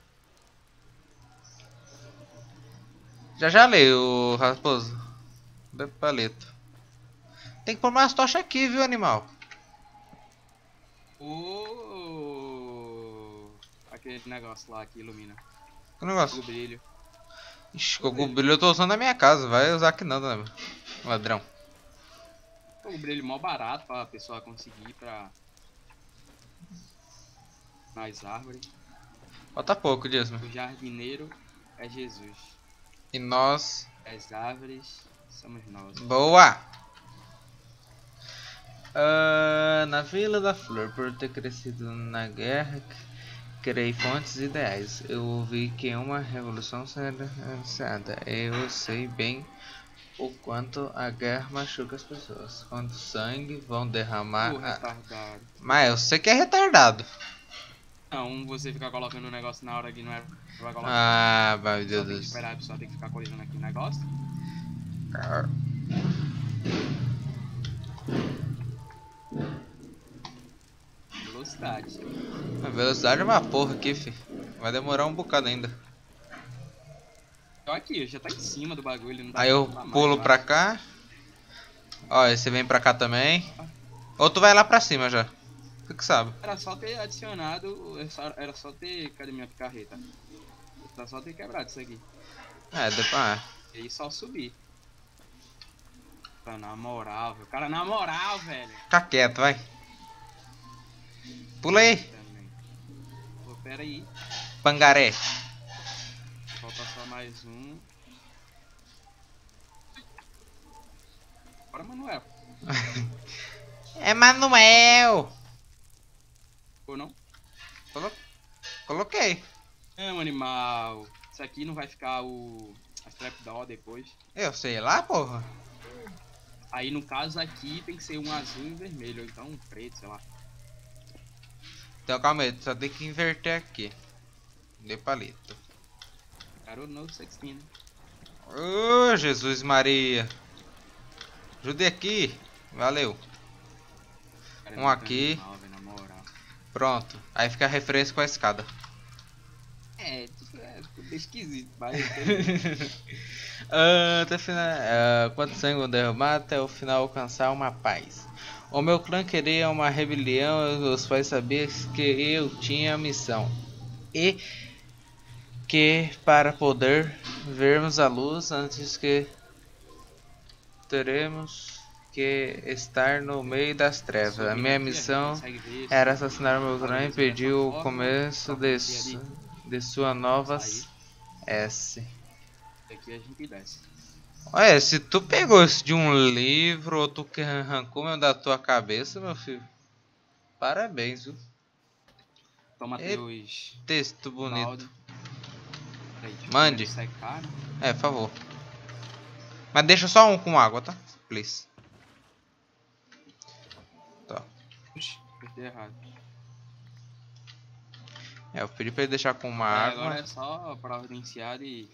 Já já leio, raposo. Bebe palito. Tem que pôr mais tocha aqui, viu, animal? O... Aquele negócio lá que ilumina. Que negócio? O brilho. Ixi, o brilho eu tô usando na minha casa. Vai usar aqui não, né? Ladrão. O brilho mó barato pra pessoa conseguir pra... nas árvores. Falta pouco disso. O jardineiro é Jesus. E nós... As árvores somos nós. Boa! Uh, na Vila da Flor, por ter crescido na guerra, criei fontes ideais. Eu ouvi que uma revolução será anunciada. Eu sei bem o quanto a guerra machuca as pessoas. Quanto sangue vão derramar. O retardado. Mas eu sei que é retardado. Não, você ficar colocando o um negócio na hora que não é. Vai colocar. Ah, meu Deus do céu. Esperar a pessoa tem que ficar colisando aqui o negócio. Ah. Velocidade. A velocidade é uma porra aqui, fi. Vai demorar um bocado ainda. Tô aqui, já tá em cima do bagulho. Não dá Aí eu pra pulo mais, pra cá. Ó, você vem pra cá também. Ou tu vai lá pra cima já. Tu que sabe. Era só ter adicionado. Era só ter. Cadê minha picarreta? Era só ter quebrado isso aqui. É, depois. Ah. E aí só subir. Tá na moral, velho. Cara, na moral, velho. Fica quieto, vai. Pula aí. Também. Pô, pera aí. Pangaré. Falta Falta só mais um. Bora, Manuel. É Manuel! Ou não? Colo... Coloquei. É um animal. Isso aqui não vai ficar o... as trapdoor depois. Eu sei lá, porra. Aí no caso aqui tem que ser um azul e um vermelho, ou então um preto, sei lá. Então calma aí, só tem que inverter aqui. De palito. Garoto novo sextinho. Ô, oh, Jesus Maria. Ajude aqui. Valeu. Cara, Um aqui. Animal, véio, na moral. Pronto. Aí fica a referência com a escada. É, tipo, é tudo esquisito, mas... uh, até final, uh, quanto sangue vou derramar até o final alcançar uma paz. O meu clã queria uma rebelião e os pais sabiam que eu tinha missão. E que para poder vermos a luz antes que teremos que estar no meio das trevas. A minha missão era assassinar o meu clã e impedir o começo de, su de sua nova S. Aqui a gente desce. Olha, se tu pegou isso de um livro ou tu que arrancou meu da tua cabeça, meu filho, parabéns, viu? Toma teus texto bonito. balde. Aí, mande. Secar, né? É, por favor. Mas deixa só um com água, tá? Please. Tá. Puxa, apertei errado. É, eu pedi pra ele deixar com uma É, água. agora é só providenciar e...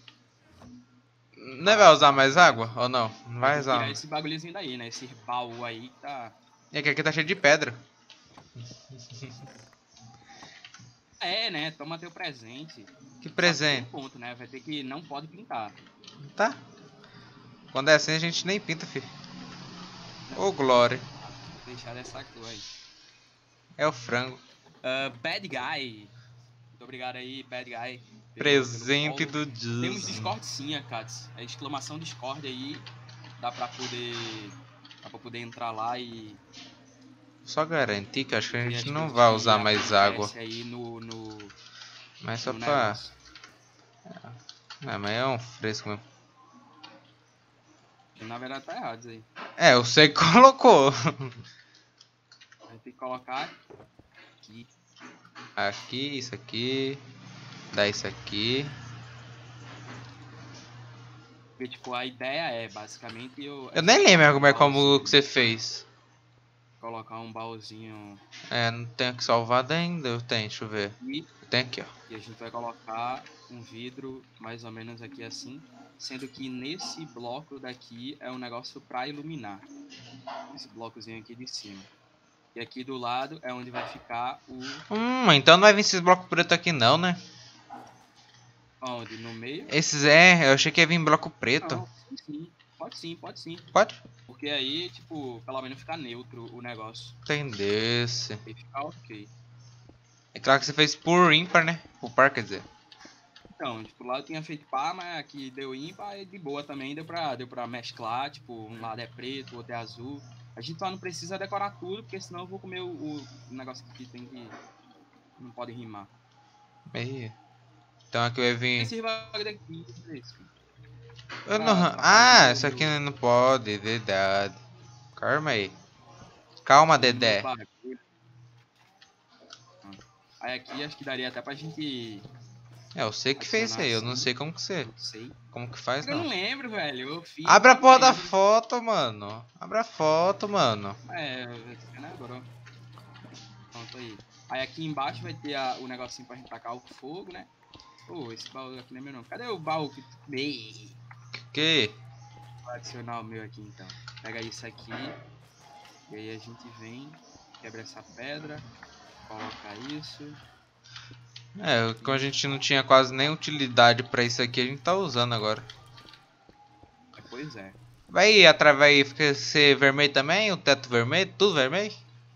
Não vai usar mais água? Ou não? Não vai usar. Tirar esse bagulhozinho daí, né? Esse baú aí que tá... É que aqui tá cheio de pedra. É, né? Toma teu presente. Que Só presente? que tem um ponto, né? Vai ter que... Não pode pintar. Tá. Quando é assim a gente nem pinta, filho. Ô, oh, glória. Vou deixar dessa cor aí. É o frango. Uh, bad Guy. Muito obrigado aí, Bad Guy. Pelo, presente pelo do Jesus. Temos Discord sim, Cats. A exclamação Discord aí. Dá pra poder... Dá pra poder entrar lá e... Só garantir que acho que a gente não vai usar mais água. Aí no, no, mas só no pra... É, mas é um fresco mesmo. Na verdade tá errado isso aí. É, eu sei que colocou. Vai ter que colocar aqui. Aqui, isso aqui. Dá isso aqui. Porque, tipo, a ideia é basicamente eu... Eu nem lembro como é como que você fez. Colocar um baúzinho. É, não tenho que salvar ainda. Eu tenho, deixa eu ver. E, eu tenho aqui, ó. E a gente vai colocar um vidro mais ou menos aqui assim. Sendo que nesse bloco daqui é um negócio pra iluminar. Esse blocozinho aqui de cima. E aqui do lado é onde vai ficar o... Hum, então não vai vir esses blocos preto aqui não, né? Onde? No meio? Esses é, eu achei que ia vir bloco preto. Não, sim, pode sim, pode sim. Pode? Porque aí, tipo, pelo menos fica neutro o negócio. Entendesse. E fica ok. É claro que você fez por ímpar, né? Por par, quer dizer. Então, tipo, lá eu tinha feito par, mas aqui deu ímpar e de boa também deu pra, deu pra mesclar. Tipo, um lado é preto, o outro é azul. A gente só não precisa decorar tudo, porque senão eu vou comer o, o negócio que tem que... Não pode rimar. Aí. Então aqui vai vir... Esse bagulho daqui, esse. Eu não... Ah, isso aqui não pode, verdade. Calma aí. Calma, Dedé. Aí aqui acho que daria até pra gente... É, eu sei que fez isso aí, eu não sei como que você... Não sei. Como que faz, Eu não. não lembro, velho. Eu fiz... Abra a porra da foto, mano. Abra a foto, mano. É, né, agora. Pronto aí. Aí aqui embaixo vai ter a, o negocinho pra gente tacar o fogo, né? Pô, oh, esse baú aqui não é meu não. Cadê o baú que... Ei. Que? Vou adicionar o meu aqui então. Pega isso aqui. E aí a gente vem, quebra essa pedra, coloca isso. É, como a gente não tinha quase nem utilidade pra isso aqui, a gente tá usando agora. Pois é. Vai através aí, fica ser vermelho também? O teto vermelho? Tudo vermelho?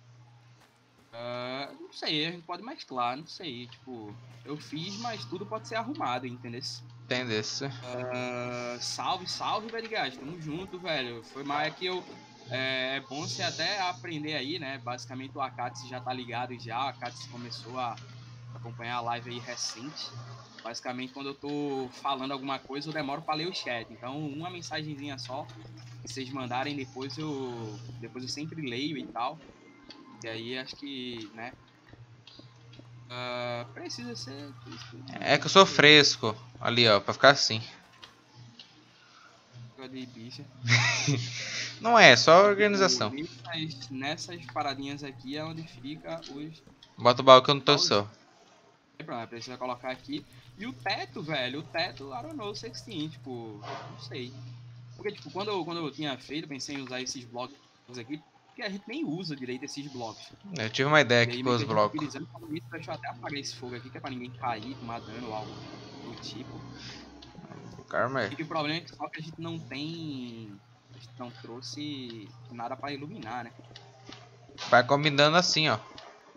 Uh, não sei, a gente pode mesclar, não sei. Tipo, eu fiz, mas tudo pode ser arrumado, entendeu? Entendesse. Uh, salve, salve, velho, guys. Tamo junto, velho. Foi mais que eu... É, é bom você até aprender aí, né? Basicamente o Akatsi já tá ligado já. O Akatsi começou a acompanhar a live aí recente. Basicamente, quando eu tô falando alguma coisa, eu demoro pra ler o chat. Então, uma mensagenzinha só, que vocês mandarem, depois eu, depois eu sempre leio e tal. E aí, acho que, né, uh, precisa ser... É que eu sou fresco. Ali, ó, pra ficar assim. De bicha. Não é, só organização. Nessas, nessas paradinhas aqui é onde fica os... Bota o baú que eu não tô só. Precisa colocar aqui. E o teto, velho, o teto, I don't know, sexteen, tipo, não sei. Porque, tipo, quando eu, quando eu tinha feito, pensei em usar esses blocos aqui, porque a gente nem usa direito esses blocos. Eu tive uma ideia E aqui aí, com os blocos. Utilizando isso, deixa eu até apagar esse fogo aqui, que é pra ninguém cair, tomar dano ou algo do tipo. Caramba. E o problema é que só que a gente não tem... A gente não trouxe nada pra iluminar, né? Vai combinando assim, ó.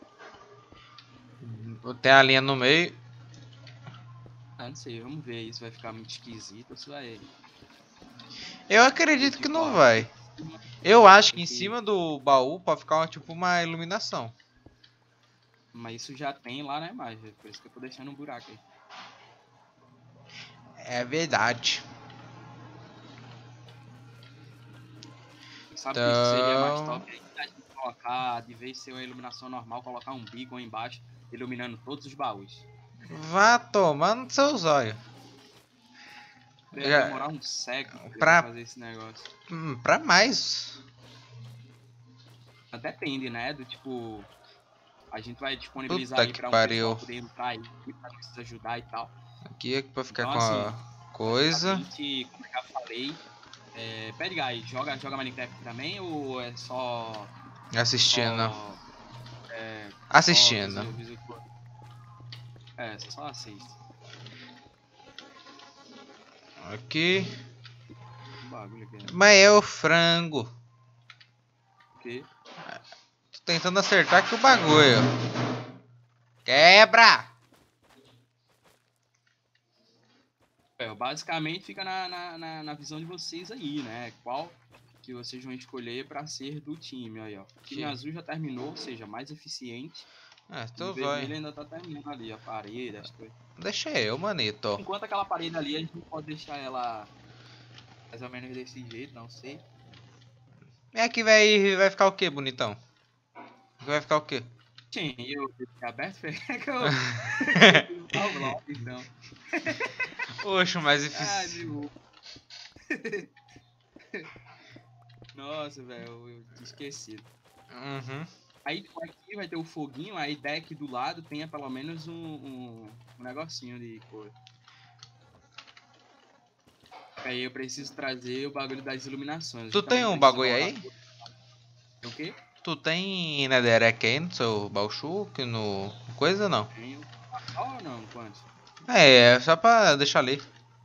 Tem a linha no meio. Ah, não sei, vamos ver aí se vai ficar muito esquisito ou se vai... Eu acredito que não vai. Eu acho que em cima do baú pode ficar uma, tipo uma iluminação. Mas isso já tem lá na imagem, por isso que eu tô deixando um buraco aí. É verdade. Sabe o então... que seria mais top? A gente colocar, de vez de ser uma iluminação normal, colocar um beacon embaixo, iluminando todos os baús. Vá tomando seus olhos. Vai demorar um século pra, pra fazer esse negócio. Hum, pra mais. Depende, né? Do tipo... A gente vai disponibilizar Puta aí pra um pariu. pessoal poder entrar aí, pra nos ajudar e tal. Aqui é pra ficar então, com assim, a coisa. Como eu já falei, é, Bad Guy, joga, joga Minecraft também ou é só... Assistindo. Só, é, Assistindo. Só visu, visu, é, só assiste. Aqui. Bagulho aqui, né? Mas é o frango. O quê? Tô tentando acertar aqui o bagulho. Quebra! É, basicamente fica na, na, na, na visão de vocês aí, né? Qual que vocês vão escolher pra ser do time, aí, ó. O time que? azul já terminou, ou seja, mais eficiente. É, o vermelho ainda tá terminando ali, a parede, as coisas. Deixa eu, manito. Enquanto aquela parede ali, a gente pode deixar ela mais ou menos desse jeito, não sei. E aqui vai, vai ficar o que, bonitão? Vai ficar o que? Sim, eu aberto, que eu... então. Oxe, mais eficiente. Nossa, velho, eu tinha esquecido. Uhum. Aí aqui vai ter o foguinho, aí deck do lado tenha pelo menos um, um, um negocinho de cor. Aí eu preciso trazer o bagulho das iluminações. Tu tem um bagulho aí? O quê? Tu tem Netherrack aí no seu Balchuk, no... coisa não? Tenho. Só ou não? Quantos? É, é só pra deixar ali.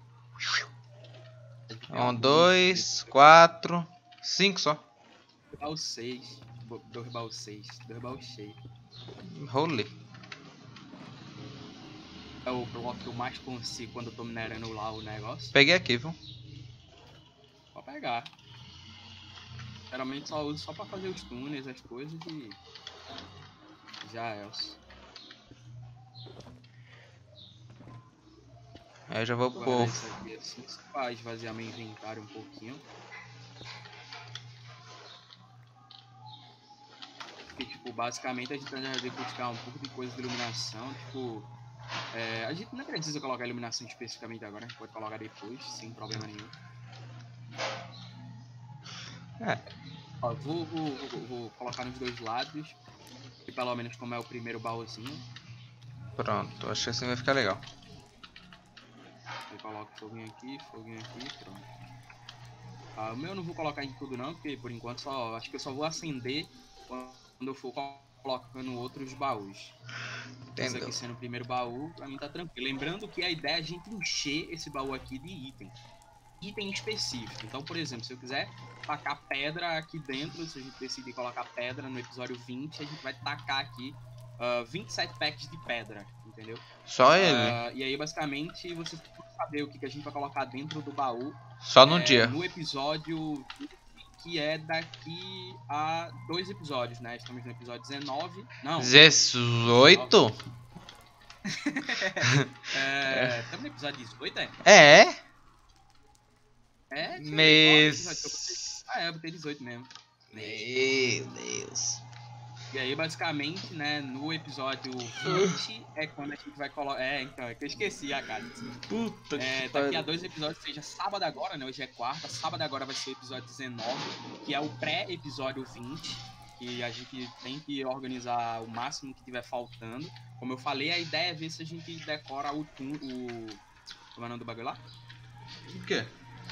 Um, dois, quatro, cinco só. Baú seis. Dois baú seis. Dois baú cheios. Holy. É o bloco que eu mais consigo quando eu tô minerando lá o negócio. Peguei aqui, viu? Pode pegar. Geralmente só uso só pra fazer os túneis, as coisas e... Já é. Aí eu já vou pôr... Assim, pra esvaziar meu inventário um pouquinho. Porque, tipo, basicamente a gente vai decodificar um pouco de coisa de iluminação, tipo... É, a gente não precisa colocar iluminação especificamente agora, a gente pode colocar depois, sem problema nenhum. É. Ó, vou, vou, vou, vou colocar nos dois lados, que pelo menos como é o primeiro baúzinho. Pronto, acho que assim vai ficar legal. Eu coloco foguinho aqui, foguinho aqui, pronto. Ah, o meu eu não vou colocar em tudo não, porque por enquanto só acho que eu só vou acender quando eu for colocando outros baús. Entendeu? Isso aqui sendo o primeiro baú, pra mim tá tranquilo. Lembrando que a ideia é a gente encher esse baú aqui de item. Item específico. Então, por exemplo, se eu quiser tacar pedra aqui dentro, se a gente decidir colocar pedra no episódio vinte, a gente vai tacar aqui uh, vinte e sete packs de pedra, entendeu? Só ele? Uh, e aí, basicamente, você precisa saber o que, que a gente vai colocar dentro do baú. Só no é, dia. No episódio que é daqui a dois episódios, né? Estamos no episódio dezenove. Não. dezoito? é, estamos no episódio dezoito, é? É? É, Mês... Ah, é, eu botei dezoito mesmo. Meu Deus. E aí, basicamente, né, no episódio vinte é quando a gente vai colocar... É, então, é que eu esqueci a cara. Puta É, que daqui a pariu. dois episódios, ou seja, sábado agora, né, hoje é quarta, sábado agora vai ser o episódio dezenove, que é o pré-episódio vinte, que a gente tem que organizar o máximo que tiver faltando. Como eu falei, a ideia é ver se a gente decora o... Tum, o como é o nome do bagulho lá? O quê?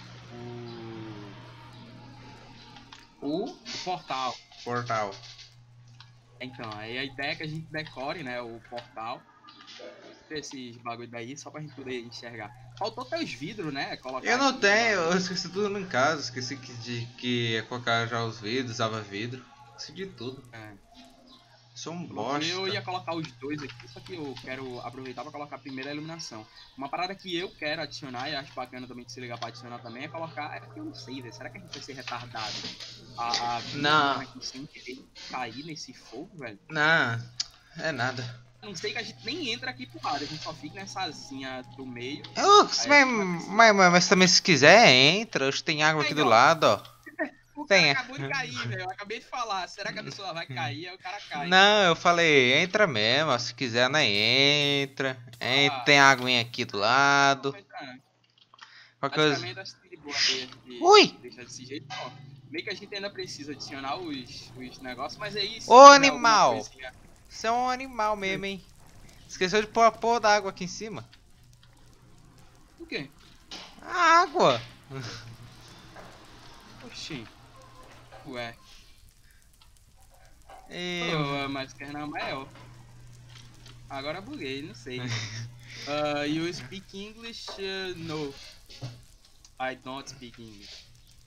O... O... o portal. Portal. Então, aí a ideia é que a gente decore, né, o portal. Esses bagulho daí, só pra gente poder enxergar. Faltou até os vidros, né? Colocar Eu não aqui, tenho, eu esqueci tudo em casa. Esqueci que, de, que ia colocar já os vidros, usava vidro. Esqueci de tudo. É. Sou um bosta. Eu ia colocar os dois aqui, só que eu quero aproveitar pra colocar primeiro a iluminação. Uma parada que eu quero adicionar, e acho bacana também de se ligar pra adicionar também, é colocar... É porque eu não sei, velho. Será que a gente vai ser retardado? A, a Não. aqui sem querer cair nesse fogo, velho? Não, é nada. A não sei que a gente nem entra aqui pro lado, a gente só fica nessa asinha do meio. Eu, mas, mas, mas, mas também se quiser, entra. Hoje tem água aqui do lado, ó. O Tem. cara acabou de cair, velho. Eu acabei de falar. Será que a pessoa vai cair? Aí o cara cai. Não, eu falei, entra mesmo. Se quiser, não entra. entra Ah, tem aguinha aqui do lado. Não vai entrar, não. Qualquer coisa. Basicamente, acho que de boa aí, a gente Ui! deixar desse jeito. Ó, meio que a gente ainda precisa adicionar os, os negócios, mas aí... se Ô, tiver animal! alguma coisinha- Você é um animal mesmo, hein? Esqueceu de pôr a porra da água aqui em cima. O quê? A água! Oxi. Ué. Eu... Oh, mas que não é eu. Agora buguei, não sei. uh, you speak English? Uh, no. I don't speak English.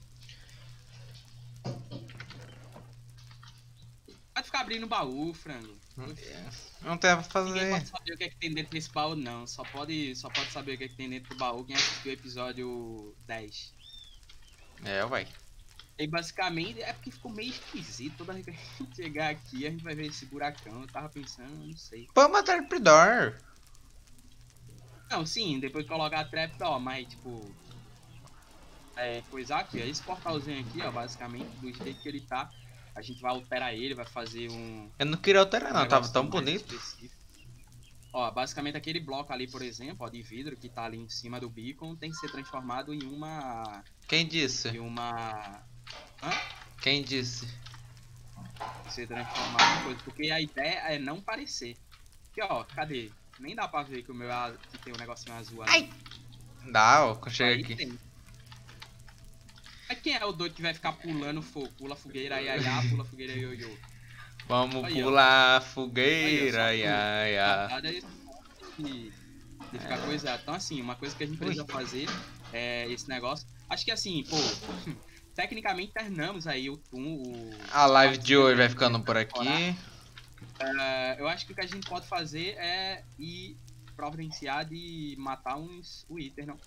Pode ficar abrindo baú, frango. Não tem pra Ninguém fazer. pode saber o que é que tem dentro desse baú, não. Só pode, só pode saber o que é que tem dentro do baú quem assistiu o episódio dez. É, uai. E basicamente é porque ficou meio esquisito. Toda vez que a gente chegar aqui, a gente vai ver esse buracão. Eu tava pensando, não sei. Põe uma trapdoor. Não, sim, depois colocar a trapdoor, mas tipo. É, coisa aqui, ó. Esse portalzinho aqui, ó, basicamente, do jeito que ele tá. A gente vai alterar ele, vai fazer um. Eu não queria alterar, não. um Tava tão negócio mais bonito. específico. Ó, basicamente aquele bloco ali, por exemplo, ó, de vidro que tá ali em cima do beacon, tem que ser transformado em uma. Quem disse? Em uma. Hã? Quem disse? Ser transformado em coisa. Porque a ideia é não parecer. Aqui, ó, cadê? Nem dá pra ver que o meu é a- que tem um negocinho azul ali. Ai! Dá, ó, quando chega Aí aqui. tem. Mas quem é o doido que vai ficar pulando fogo? Pula fogueira, ai, ai, ai, pula fogueira, ioiô. Vamos Aí, ó. pular a Aí, fogueira, ó, ai, só ai, ai. Nada é de, de ficar coisado. Então, assim, uma coisa que a gente precisa fazer é esse negócio. Acho que assim, pô, tecnicamente terminamos aí o, o, o A live de hoje vai ficando por aqui. Uh, eu acho que o que a gente pode fazer é ir providenciar de matar uns Wither, não?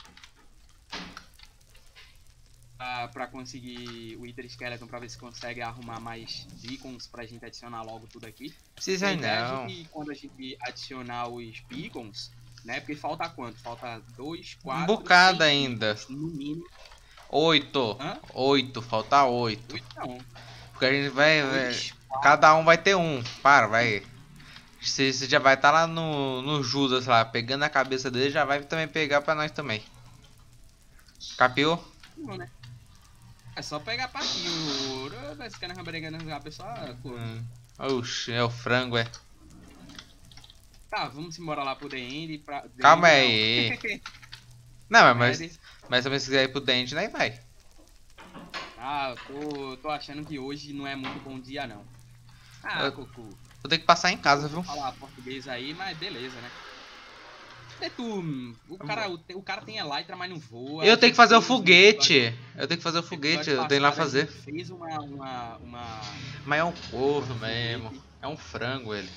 Uh, pra conseguir o Wither Skeleton, pra ver se consegue arrumar mais beacons pra gente adicionar logo tudo aqui. Precisa A ideia é não. a gente, quando a gente adicionar os beacons, né? Porque falta quanto? Falta dois, quatro, Um bocado seis ainda. beacons, no mínimo. Oito. Hã? Oito, falta oito. Oito não. Porque a gente vai. vai- Dois, quatro. Cada um vai ter um. Para, vai. Você, você já vai estar lá no, no Judas lá, pegando a cabeça dele, já vai também pegar pra nós também. Capiou? Não, né? É só pegar pra aqui o ouro, vai ficar na brigando a pessoa. Pô. Hum. Oxe, é o frango, é. Tá, vamos embora lá pro The End. Pra... The Calma End, aí. Não, não. mas, É, mas, mas também se quiser ir pro dente, daí vai. Ah, eu tô, tô achando que hoje não é muito bom dia, não. Ah, Eu- Cucu. Vou ter que passar em casa, viu? Vou falar português aí, mas beleza, né? É tu, o cara, o, o cara tem elytra, mas não voa. Eu A tenho gente que fazer o fez um foguete. episódio- Eu tenho que fazer o foguete, episódio eu tenho lá passado, a fazer. gente fez uma, uma, uma... Mas é um corvo um mesmo. foguete. É um frango ele.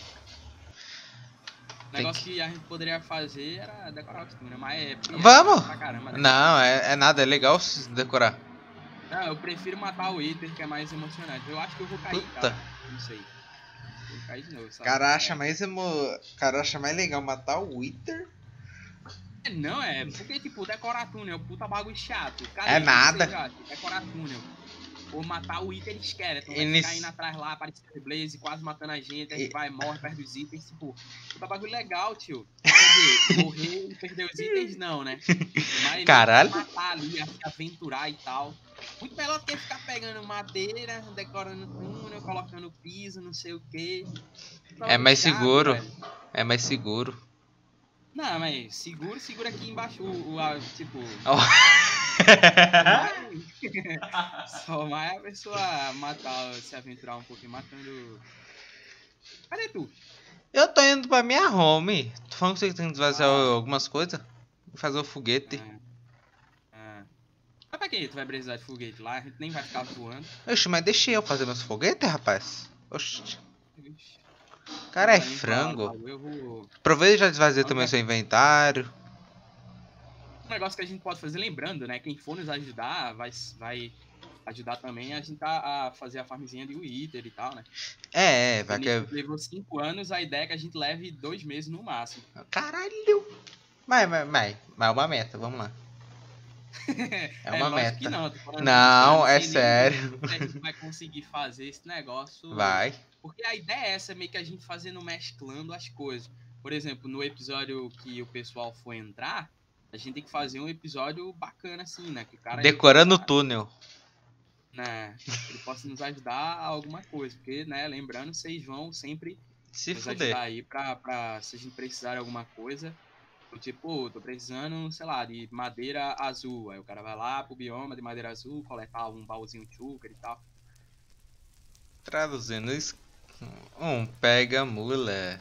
O negócio que a gente poderia fazer era decorar o textura, mas é... é Vamos! pra caramba, né? Não, é, é nada, é legal se decorar. Não, eu prefiro matar o Wither, que é mais emocionante. Eu acho que eu vou cair, Puta. cara. Não sei. Tem que cair de novo, sabe? Cara, acha mais, emo... cara, acha mais legal matar o Wither? É, não, é. Porque, tipo, decorar túnel, puta bagulho chato. Cadê É nada. Já, decorar túnel. Ou matar o Wither Skeleton, vai Inici... ficar indo atrás lá, aparecendo Blaze, quase matando a gente, a gente e... vai, morre, perde os itens, tipo, puta bagulho legal, tio. Quer dizer, morrer e perder os itens não, né? Mas caralho, matar ali, se aventurar e tal. Muito melhor do que ficar pegando madeira, decorando túnel, colocando piso, não sei o que. É mais chato, seguro. Velho. É mais seguro. Não, mas seguro, seguro aqui embaixo, o, o a, tipo... Oh. Só mais a pessoa matar, se aventurar um pouquinho matando... Cadê tu? Eu tô indo pra minha home. Tô falando que você tem que fazer ah. algumas coisas. Fazer o foguete. Ah. Ah. Mas pra que tu vai precisar de foguete lá? A gente nem vai ficar voando. Oxe, mas deixa eu fazer meus foguetes, rapaz. Oxe. Cara, é frango. Vou... Aproveita e já esvazia também o seu inventário. Um negócio que a gente pode fazer, lembrando, né? Quem for nos ajudar, vai, vai ajudar também a gente a, a fazer a farmzinha de Wither e tal, né? É, é, vai que... levou cinco anos, a ideia é que a gente leve dois meses no máximo. Caralho! Mas, mas, mas, mas é uma meta, vamos lá. É uma é, meta. Que não, não, é sério. A gente vai conseguir fazer esse negócio. Vai. Porque a ideia é essa, meio que a gente fazendo, mesclando as coisas. Por exemplo, no episódio que o pessoal for entrar, a gente tem que fazer um episódio bacana assim, né? Que o cara decorando o túnel. Né? Ele possa nos ajudar a alguma coisa. Porque, né, lembrando, vocês vão sempre se nos fuder. ajudar aí pra, pra se a gente precisar de alguma coisa. Tipo, tô precisando, sei lá, de madeira azul. Aí o cara vai lá pro bioma de madeira azul, coletar um baúzinho chucker e tal. Traduzindo isso, um pega mula.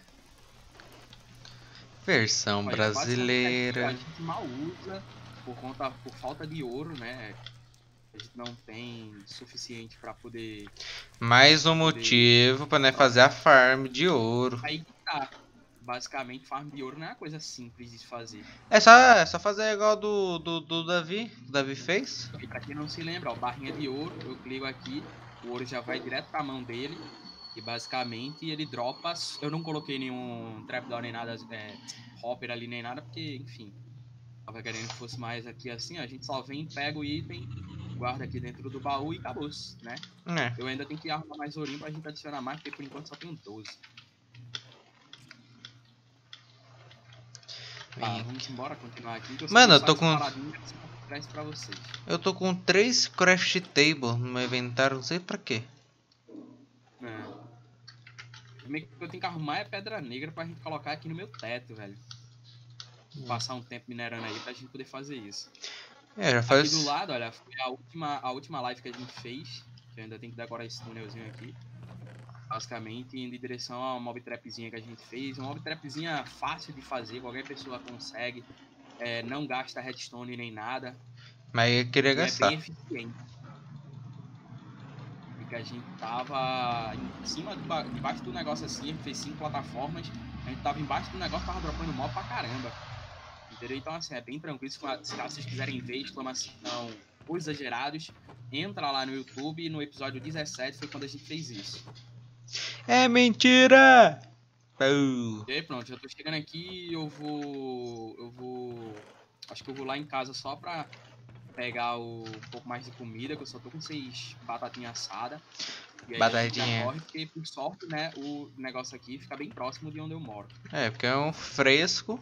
Versão Olha, brasileira. A gente mal usa por conta, por falta de ouro, né? A gente não tem suficiente pra poder... Mais um poder... motivo pra né, fazer a farm de ouro. Aí que tá. Basicamente, farm de ouro não é uma coisa simples de fazer. É só, é só fazer igual do, do, do Davi. O Davi fez. E pra quem não se lembra, ó, barrinha de ouro, eu clico aqui, o ouro já vai direto pra mão dele. E basicamente ele dropa. Eu não coloquei nenhum trapdoor nem nada, é, hopper ali nem nada, porque, enfim. Tava querendo que fosse mais aqui assim, ó, a gente só vem, pega o item, guarda aqui dentro do baú e acabou, né? É. Eu ainda tenho que arrumar mais ourinho pra gente adicionar mais, porque por enquanto só tenho doze. Tá, vamos embora, continuar aqui. Eu Mano, eu tô com... pra vocês. Eu tô com três craft table no meu inventário, não sei pra quê. É. O que eu tenho que arrumar é pedra negra pra gente colocar aqui no meu teto, velho. Hum. Passar um tempo minerando aí pra gente poder fazer isso. É, já faz... Aqui do lado, olha, foi a última, a última live que a gente fez. Que eu ainda tenho que decorar esse túnelzinho aqui. Basicamente indo em direção a uma mob trapzinha que a gente fez. Uma mob trapzinha fácil de fazer, qualquer pessoa consegue. É, não gasta redstone nem nada. Mas eu queria e gastar. É bem eficiente. E que a gente tava em cima, do, debaixo do negócio assim, a gente fez cinco plataformas. A gente tava embaixo do negócio, tava dropando mob pra caramba. Entendeu? Então assim, é bem tranquilo. Se caso vocês quiserem ver exclamação ou exagerados, entra lá no YouTube. No episódio dezessete foi quando a gente fez isso. É mentira! Uh. E aí, pronto, já tô chegando aqui. Eu vou. Eu vou. Acho que eu vou lá em casa só pra pegar o, um pouco mais de comida, que eu só tô com seis batatinhas assadas. E aí Batatinha. Corre, porque, por sorte, né, o negócio aqui fica bem próximo de onde eu moro. É, porque é um fresco.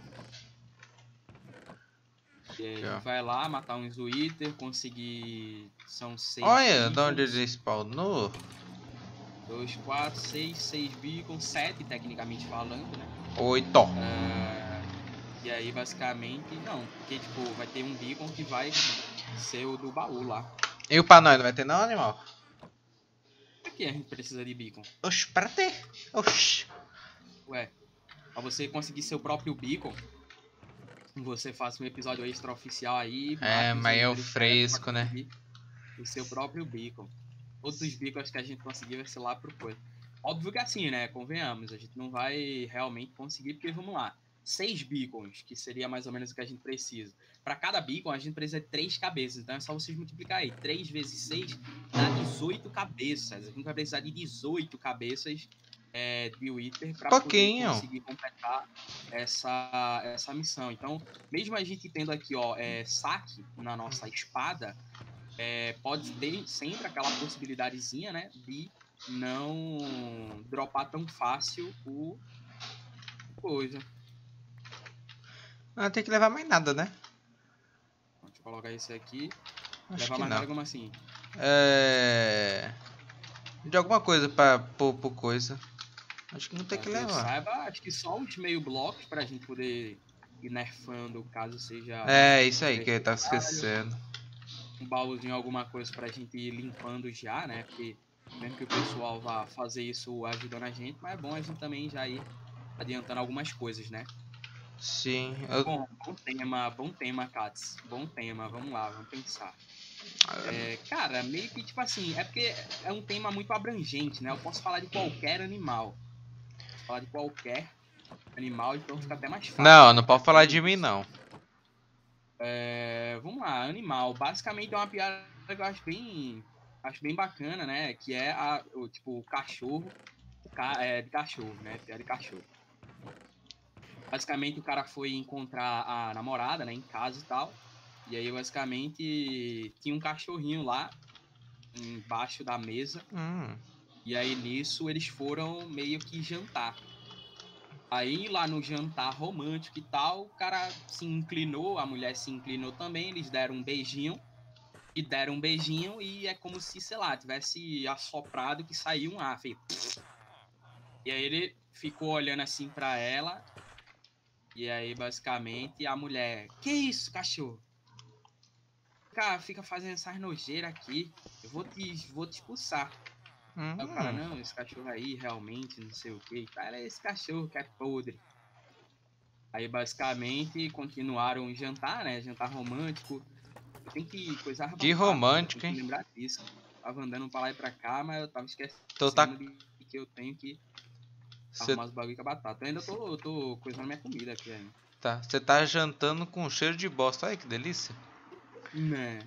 E aí, a gente vai lá, matar uns Wither, conseguir. São seis. Olha, de onde ele spawnou. dois, quatro, seis, seis beacons, sete tecnicamente falando, né? Oito. Uh, e aí, basicamente, não, porque, tipo, vai ter um beacon que vai ser o do baú lá. E o pra nós não vai ter não, animal? Por que a gente precisa de beacon? Oxi, pra ter. Oxi. Ué, pra você conseguir seu próprio beacon, você faz um episódio extra oficial aí. É, mas é o fresco, né? O seu próprio beacon. Outros beacons que a gente conseguir vai ser lá pro coisa. Óbvio que assim, né? Convenhamos, a gente não vai realmente conseguir, porque vamos lá. Seis beacons, que seria mais ou menos o que a gente precisa. Para cada beacon, a gente precisa de três cabeças. Então é só vocês multiplicar aí. três vezes seis dá dezoito cabeças. A gente vai precisar de dezoito cabeças é, de Wither para poder Pouquinho. conseguir completar essa, essa missão. Então, mesmo a gente tendo aqui, ó, é, saque na nossa espada, é, pode ter sempre aquela possibilidadezinha, né, de não dropar tão fácil o coisa. Não tem que levar mais nada, né? Deixa eu colocar esse aqui. Acho Levar que mais não. nada como assim? É... De alguma coisa pra pôr por coisa. Acho que não tem Pra que que eu levar. saiba, acho que só uns meio blocos pra gente poder ir nerfando caso seja É, isso aí que eu tava necessário. esquecendo. Um baúzinho, alguma coisa pra gente ir limpando já, né? Porque mesmo que o pessoal vá fazer isso ajudando a gente, mas é bom a gente também já ir adiantando algumas coisas, né? Sim. Eu... Bom, bom tema, bom tema, Katz. Bom tema, vamos lá, vamos pensar. É, cara, meio que tipo assim, é porque é um tema muito abrangente, né? Eu posso falar de qualquer animal. Posso falar de qualquer animal, então fica até mais fácil. Não, não né? pode falar de mim, não. É, vamos lá, animal. Basicamente é uma piada que eu acho bem, acho bem bacana, né? Que é a, o, tipo, o cachorro, o ca, é, de cachorro, né? Piada de cachorro. Basicamente o cara foi encontrar a namorada, né? Em casa e tal. E aí, basicamente, tinha um cachorrinho lá, embaixo da mesa. Hum. E aí, nisso, eles foram meio que jantar. Aí, lá no jantar romântico e tal, o cara se inclinou, a mulher se inclinou também, eles deram um beijinho. E deram um beijinho e é como se, sei lá, tivesse assoprado que saiu um ar. Feio. E aí ele ficou olhando assim pra ela. E aí, basicamente, a mulher... Que isso, cachorro? Cara, fica fazendo essas nojeiras aqui. Eu vou te, vou te expulsar. Hum. Aí o cara, não, esse cachorro aí realmente, não sei o que. Cara, é esse cachorro que é podre. Aí, basicamente, continuaram o jantar, né? Jantar romântico. Eu tenho que coisar Que avançado, né? Eu tenho romântico, que hein? lembrar disso. Tava andando pra lá e pra cá, mas eu tava Tô tá... esquecendo de que eu tenho que Cê... arrumar os bagulho com a batata. Eu ainda tô, tô coisando minha comida aqui ainda. Tá, você tá jantando com cheiro de bosta. Olha que delícia. Né?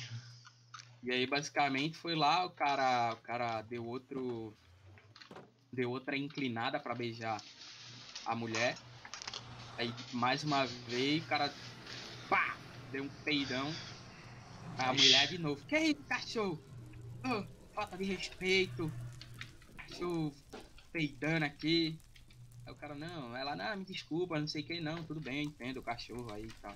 E aí, basicamente, foi lá, o cara, o cara deu outro... Deu outra inclinada pra beijar a mulher. Aí, mais uma vez, o cara... Pá! Deu um peidão. A mulher de novo. Que isso, cachorro? Oh, falta de respeito. Cachorro peidando aqui. Aí o cara, não, ela, não, me desculpa, não sei o que, não, tudo bem, entendo o cachorro aí e tal.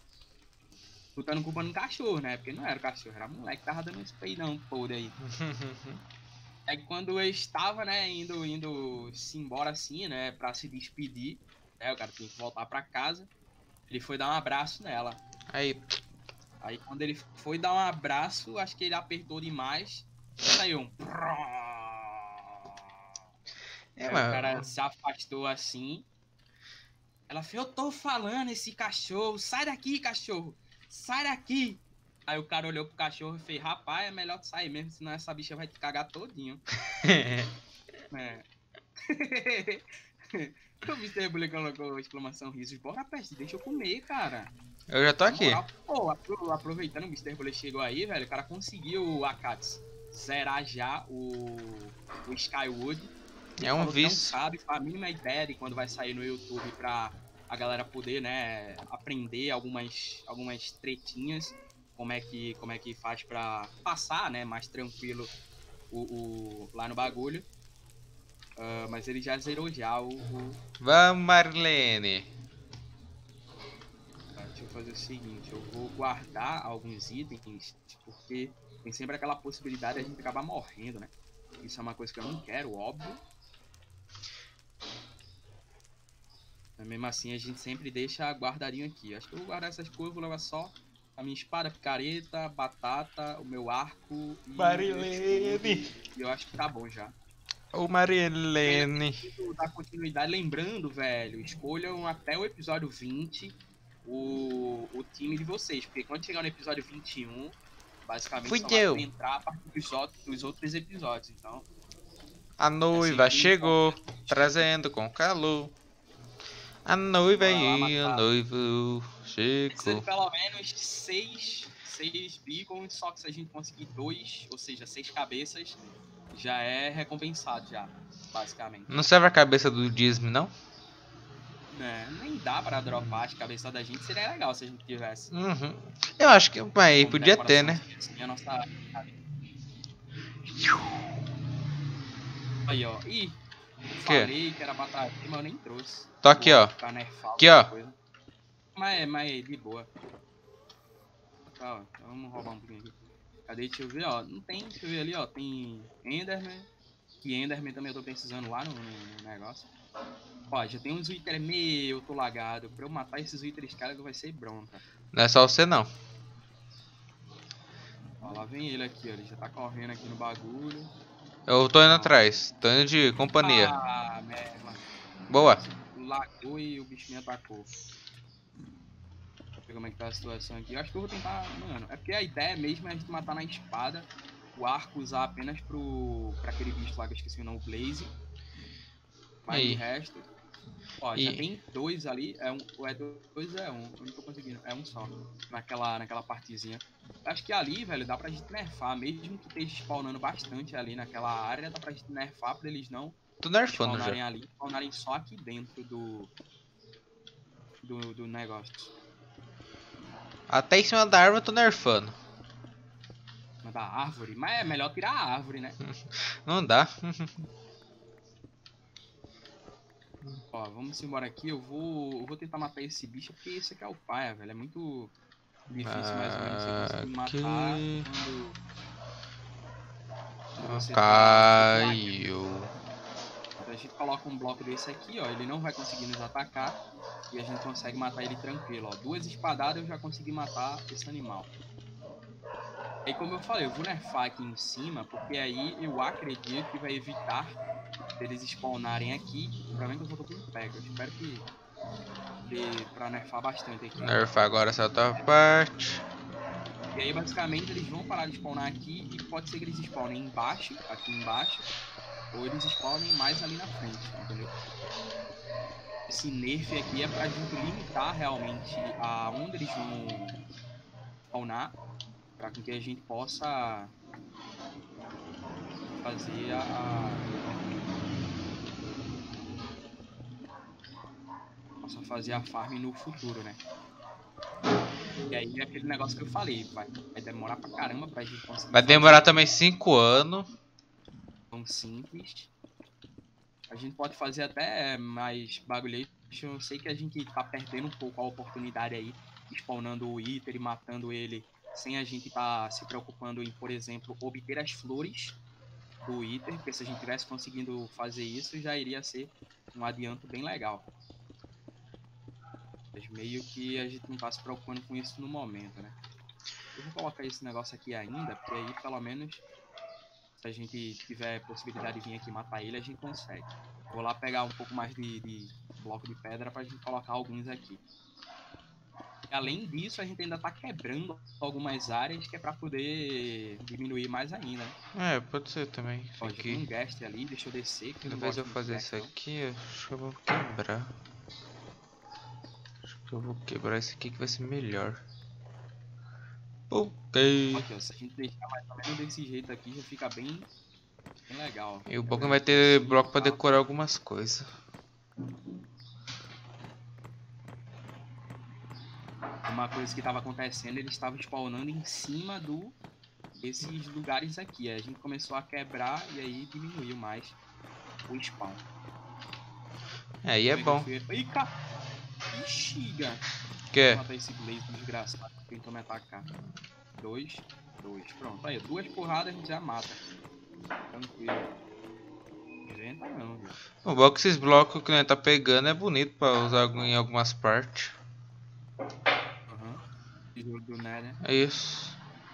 Botando culpa no cachorro, né? Porque não era o cachorro, era a mulher que tava dando esse peidão podre aí. Aí quando eu estava, né, indo, indo se embora assim, né, pra se despedir, né, o cara tinha que voltar pra casa, ele foi dar um abraço nela. Aí. Aí quando ele foi dar um abraço, acho que ele apertou demais, saiu um... É, Aí o cara se afastou assim. Ela fez, eu tô falando esse cachorro, sai daqui, cachorro, sai daqui. Aí o cara olhou pro cachorro e fez, rapaz, é melhor tu sair mesmo, senão essa bicha vai te cagar todinho. É. O mister Bully colocou exclamação risos, bora peste, deixa eu comer, cara. Eu já tô Na aqui. moral, pô, aproveitando o mister Bully chegou aí, velho, o cara conseguiu, a Katz, zerar já o, o Skyward. É um vício. Não sabe a mínima ideia de quando vai sair no YouTube pra a galera poder, né, aprender algumas, algumas tretinhas, como é que, como é que faz pra passar, né, mais tranquilo o, o lá no bagulho. Uh, mas ele já zerou já o... o... Vamos, Marlene. Tá, deixa eu fazer o seguinte, eu vou guardar alguns itens, porque tem sempre aquela possibilidade de a gente acabar morrendo, né. Isso é uma coisa que eu não quero, óbvio. Mesmo assim, a gente sempre deixa guardadinho aqui. Acho que eu vou guardar essas coisas, vou levar só a minha espada, picareta, batata, o meu arco e... Marilene! E eu acho que tá bom já. Ô, Marilene! Dar continuidade, lembrando, velho, escolham até o episódio vinte o, o time de vocês. Porque quando chegar no episódio vinte e um, basicamente Fui só eu. vai entrar a partir dos outros, dos outros episódios. Então, A noiva é chegou, trazendo com calor. A noiva aí, o noivo precisa de chegou. pelo menos seis, seis beacons, só que se a gente conseguir dois, ou seja, seis cabeças, já é recompensado já. basicamente. Não serve a cabeça do Disney, não? É, nem dá pra dropar a cabeça da gente, seria legal se a gente tivesse. Uhum. Eu acho que mas, Como podia ter, né? Assim, a nossa... Aí, ó. Ih, eu Que? falei que era batalha, mas eu nem trouxe. Tô aqui, ó. Pra nerfar Aqui, ó. coisa. Mas, mas de boa. Tá, ó. Então, vamos roubar um pouquinho aqui. Cadê? Deixa eu ver, ó. Não tem, deixa eu ver ali, ó. Tem Enderman. Que Enderman também eu tô precisando lá no, no negócio. Ó, já tem uns Wither meio, eu tô lagado. Pra eu matar esses Withers, cara, vai ser bronca. Não é só você, não. Ó, lá vem ele aqui, ó. Ele já tá correndo aqui no bagulho. Eu tô indo atrás. Tô indo de companhia. Ah, merda. Boa. Lagou e o bicho me atacou. Deixa eu ver como é que tá a situação aqui. Eu acho que eu vou tentar... Mano, é porque a ideia mesmo é a gente matar na espada. O arco usar apenas pro... pra aquele bicho lá que eu esqueci o nome, o Blaze. Mas E... o resto... Ó, e... já tem dois ali. É um... Ou é dois é um. Eu não tô conseguindo. É um só. Naquela, naquela partezinha. Acho que ali, velho, dá pra gente nerfar. Mesmo que esteja spawnando bastante ali naquela área, dá pra gente nerfar pra eles não... Tô nerfando spawnarem já. ali. Spawnarem só aqui dentro do... Do, do negócio. Até em cima da árvore eu tô nerfando. Da árvore? Mas é melhor tirar a árvore, né? Não dá. Ó, vamos embora aqui. Eu vou, eu vou tentar matar esse bicho, porque esse aqui é o paia, velho. É muito difícil, mais ou menos, você conseguir matar quando, quando você caiu. tá... Então a gente coloca um bloco desse aqui, ó. Ele não vai conseguir nos atacar. E a gente consegue matar ele tranquilo, ó. Duas espadadas eu já consegui matar esse animal. E como eu falei, eu vou nerfar aqui em cima, porque aí eu acredito que vai evitar eles spawnarem aqui. Provavelmente eu só tô com pega. Eu espero que dê pra nerfar bastante aqui. Nerfar agora essa outra parte. E aí basicamente eles vão parar de spawnar aqui e pode ser que eles spawnem embaixo, aqui embaixo, ou eles spawnem mais ali na frente, entendeu? Esse nerf aqui é pra gente limitar realmente a onde eles vão spawnar, para que a gente possa fazer a possa fazer a farm no futuro, né? E aí é aquele negócio que eu falei, vai, vai demorar pra caramba pra gente conseguir. Vai demorar também cinco anos. Tão simples. A gente pode fazer até mais bagulho. Eu sei que a gente tá perdendo um pouco a oportunidade aí, spawnando o Wither e matando ele, sem a gente tá se preocupando em, por exemplo, obter as flores do Wither, porque se a gente tivesse conseguindo fazer isso, já iria ser um adianto bem legal. Mas meio que a gente não tá se preocupando com isso no momento, né? Eu vou colocar esse negócio aqui ainda, porque aí pelo menos se a gente tiver possibilidade de vir aqui matar ele, a gente consegue. Vou lá pegar um pouco mais de, de bloco de pedra pra gente colocar alguns aqui. E além disso, a gente ainda tá quebrando algumas áreas que é pra poder diminuir mais ainda, né? É, pode ser também. Isso Ó, já tem um aqui. guest ali, deixa eu descer. Que Talvez eu fazer isso aqui, acho que eu vou quebrar. Acho que eu vou quebrar esse aqui que vai ser melhor. Ok. Aqui, ó, se a gente deixar mais ou menos desse jeito aqui, já fica bem, bem legal. E o bom que vai ter bloco pra decorar algumas coisas. Uma coisa que estava acontecendo, eles estavam spawnando em cima do esses lugares aqui. A gente começou a quebrar e aí diminuiu mais o spawn. É, aí é bom. Ih, cara! Xiga! Que? Vou matar esse blaze desgraçado que tentou me atacar. Dois, dois. Pronto, aí, duas porradas a gente já mata. Tranquilo. Inventa não, viu? O bom é que esses blocos que a gente tá pegando é bonito pra usar em algumas partes. Aham. Tesouro do Nether. É isso.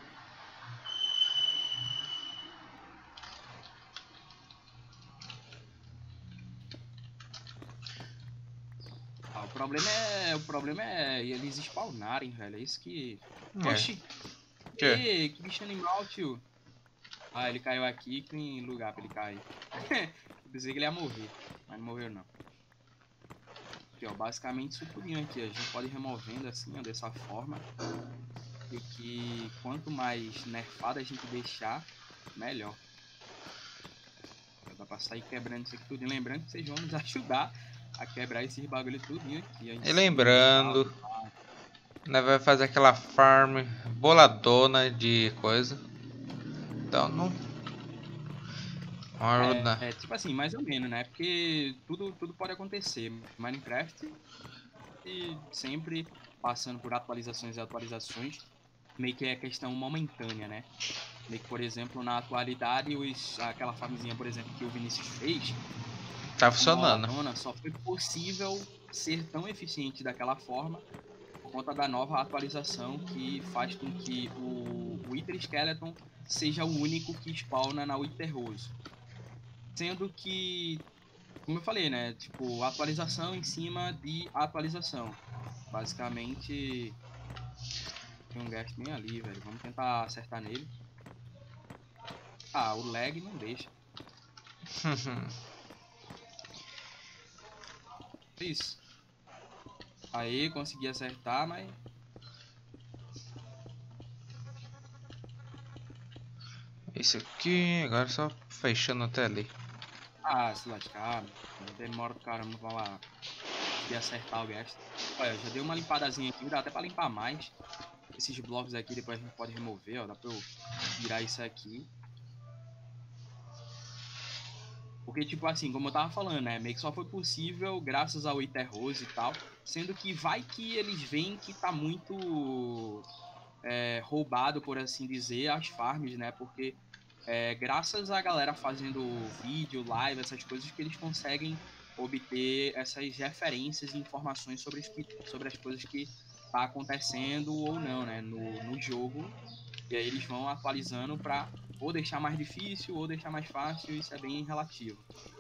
Ah, o problema é. O problema é eles spawnarem, velho. É isso que. É. Oxi! Que? Ei, que bicho animal, tio. Ah, ele caiu aqui, tem lugar pra ele cair. Eu pensei que ele ia morrer, mas não morreu não. Aqui, ó, basicamente isso tudinho aqui. A gente pode ir removendo assim, ó, dessa forma. E que quanto mais nerfada a gente deixar, melhor. Dá pra pra sair quebrando isso aqui tudo. E lembrando que vocês vão nos ajudar a quebrar esses bagulho tudinho aqui. E lembrando, né, vai fazer aquela farm boladona de coisa. Então não. É, é, tipo assim, mais ou menos, né? Porque tudo, tudo pode acontecer. Minecraft e sempre passando por atualizações e atualizações, meio que é questão momentânea, né? Meio que, por exemplo, na atualidade, os, aquela farmzinha, por exemplo, que o Vinícius fez, tá funcionando. boladona, só foi possível ser tão eficiente daquela forma por conta da nova atualização que faz com que o Wither Skeleton seja o único que spawna na Wither Rose. Sendo que, como eu falei, né? Tipo, atualização em cima de atualização. Basicamente, tem um Ghast bem ali, velho. Vamos tentar acertar nele. Ah, o lag não deixa. Isso. Aí, consegui acertar, mas... Esse aqui, agora só fechando até ali. Ah, se lascar. Demora do caramba pra lá. E acertar o Ghast. Olha, já dei uma limpadazinha aqui. Dá até pra limpar mais. Esses blocos aqui depois a gente pode remover, ó. Dá pra eu virar isso aqui. Porque, tipo assim, como eu tava falando, né? Meio que só foi possível graças ao Wither Rose e tal. Sendo que vai que eles veem que tá muito é, roubado, por assim dizer, as farms, né? Porque é, graças a galera fazendo vídeo, live, essas coisas, que eles conseguem obter essas referências e informações sobre as, que, sobre as coisas que tá acontecendo ou não, né? No, no jogo. E aí eles vão atualizando pra ou deixar mais difícil ou deixar mais fácil, isso é bem relativo.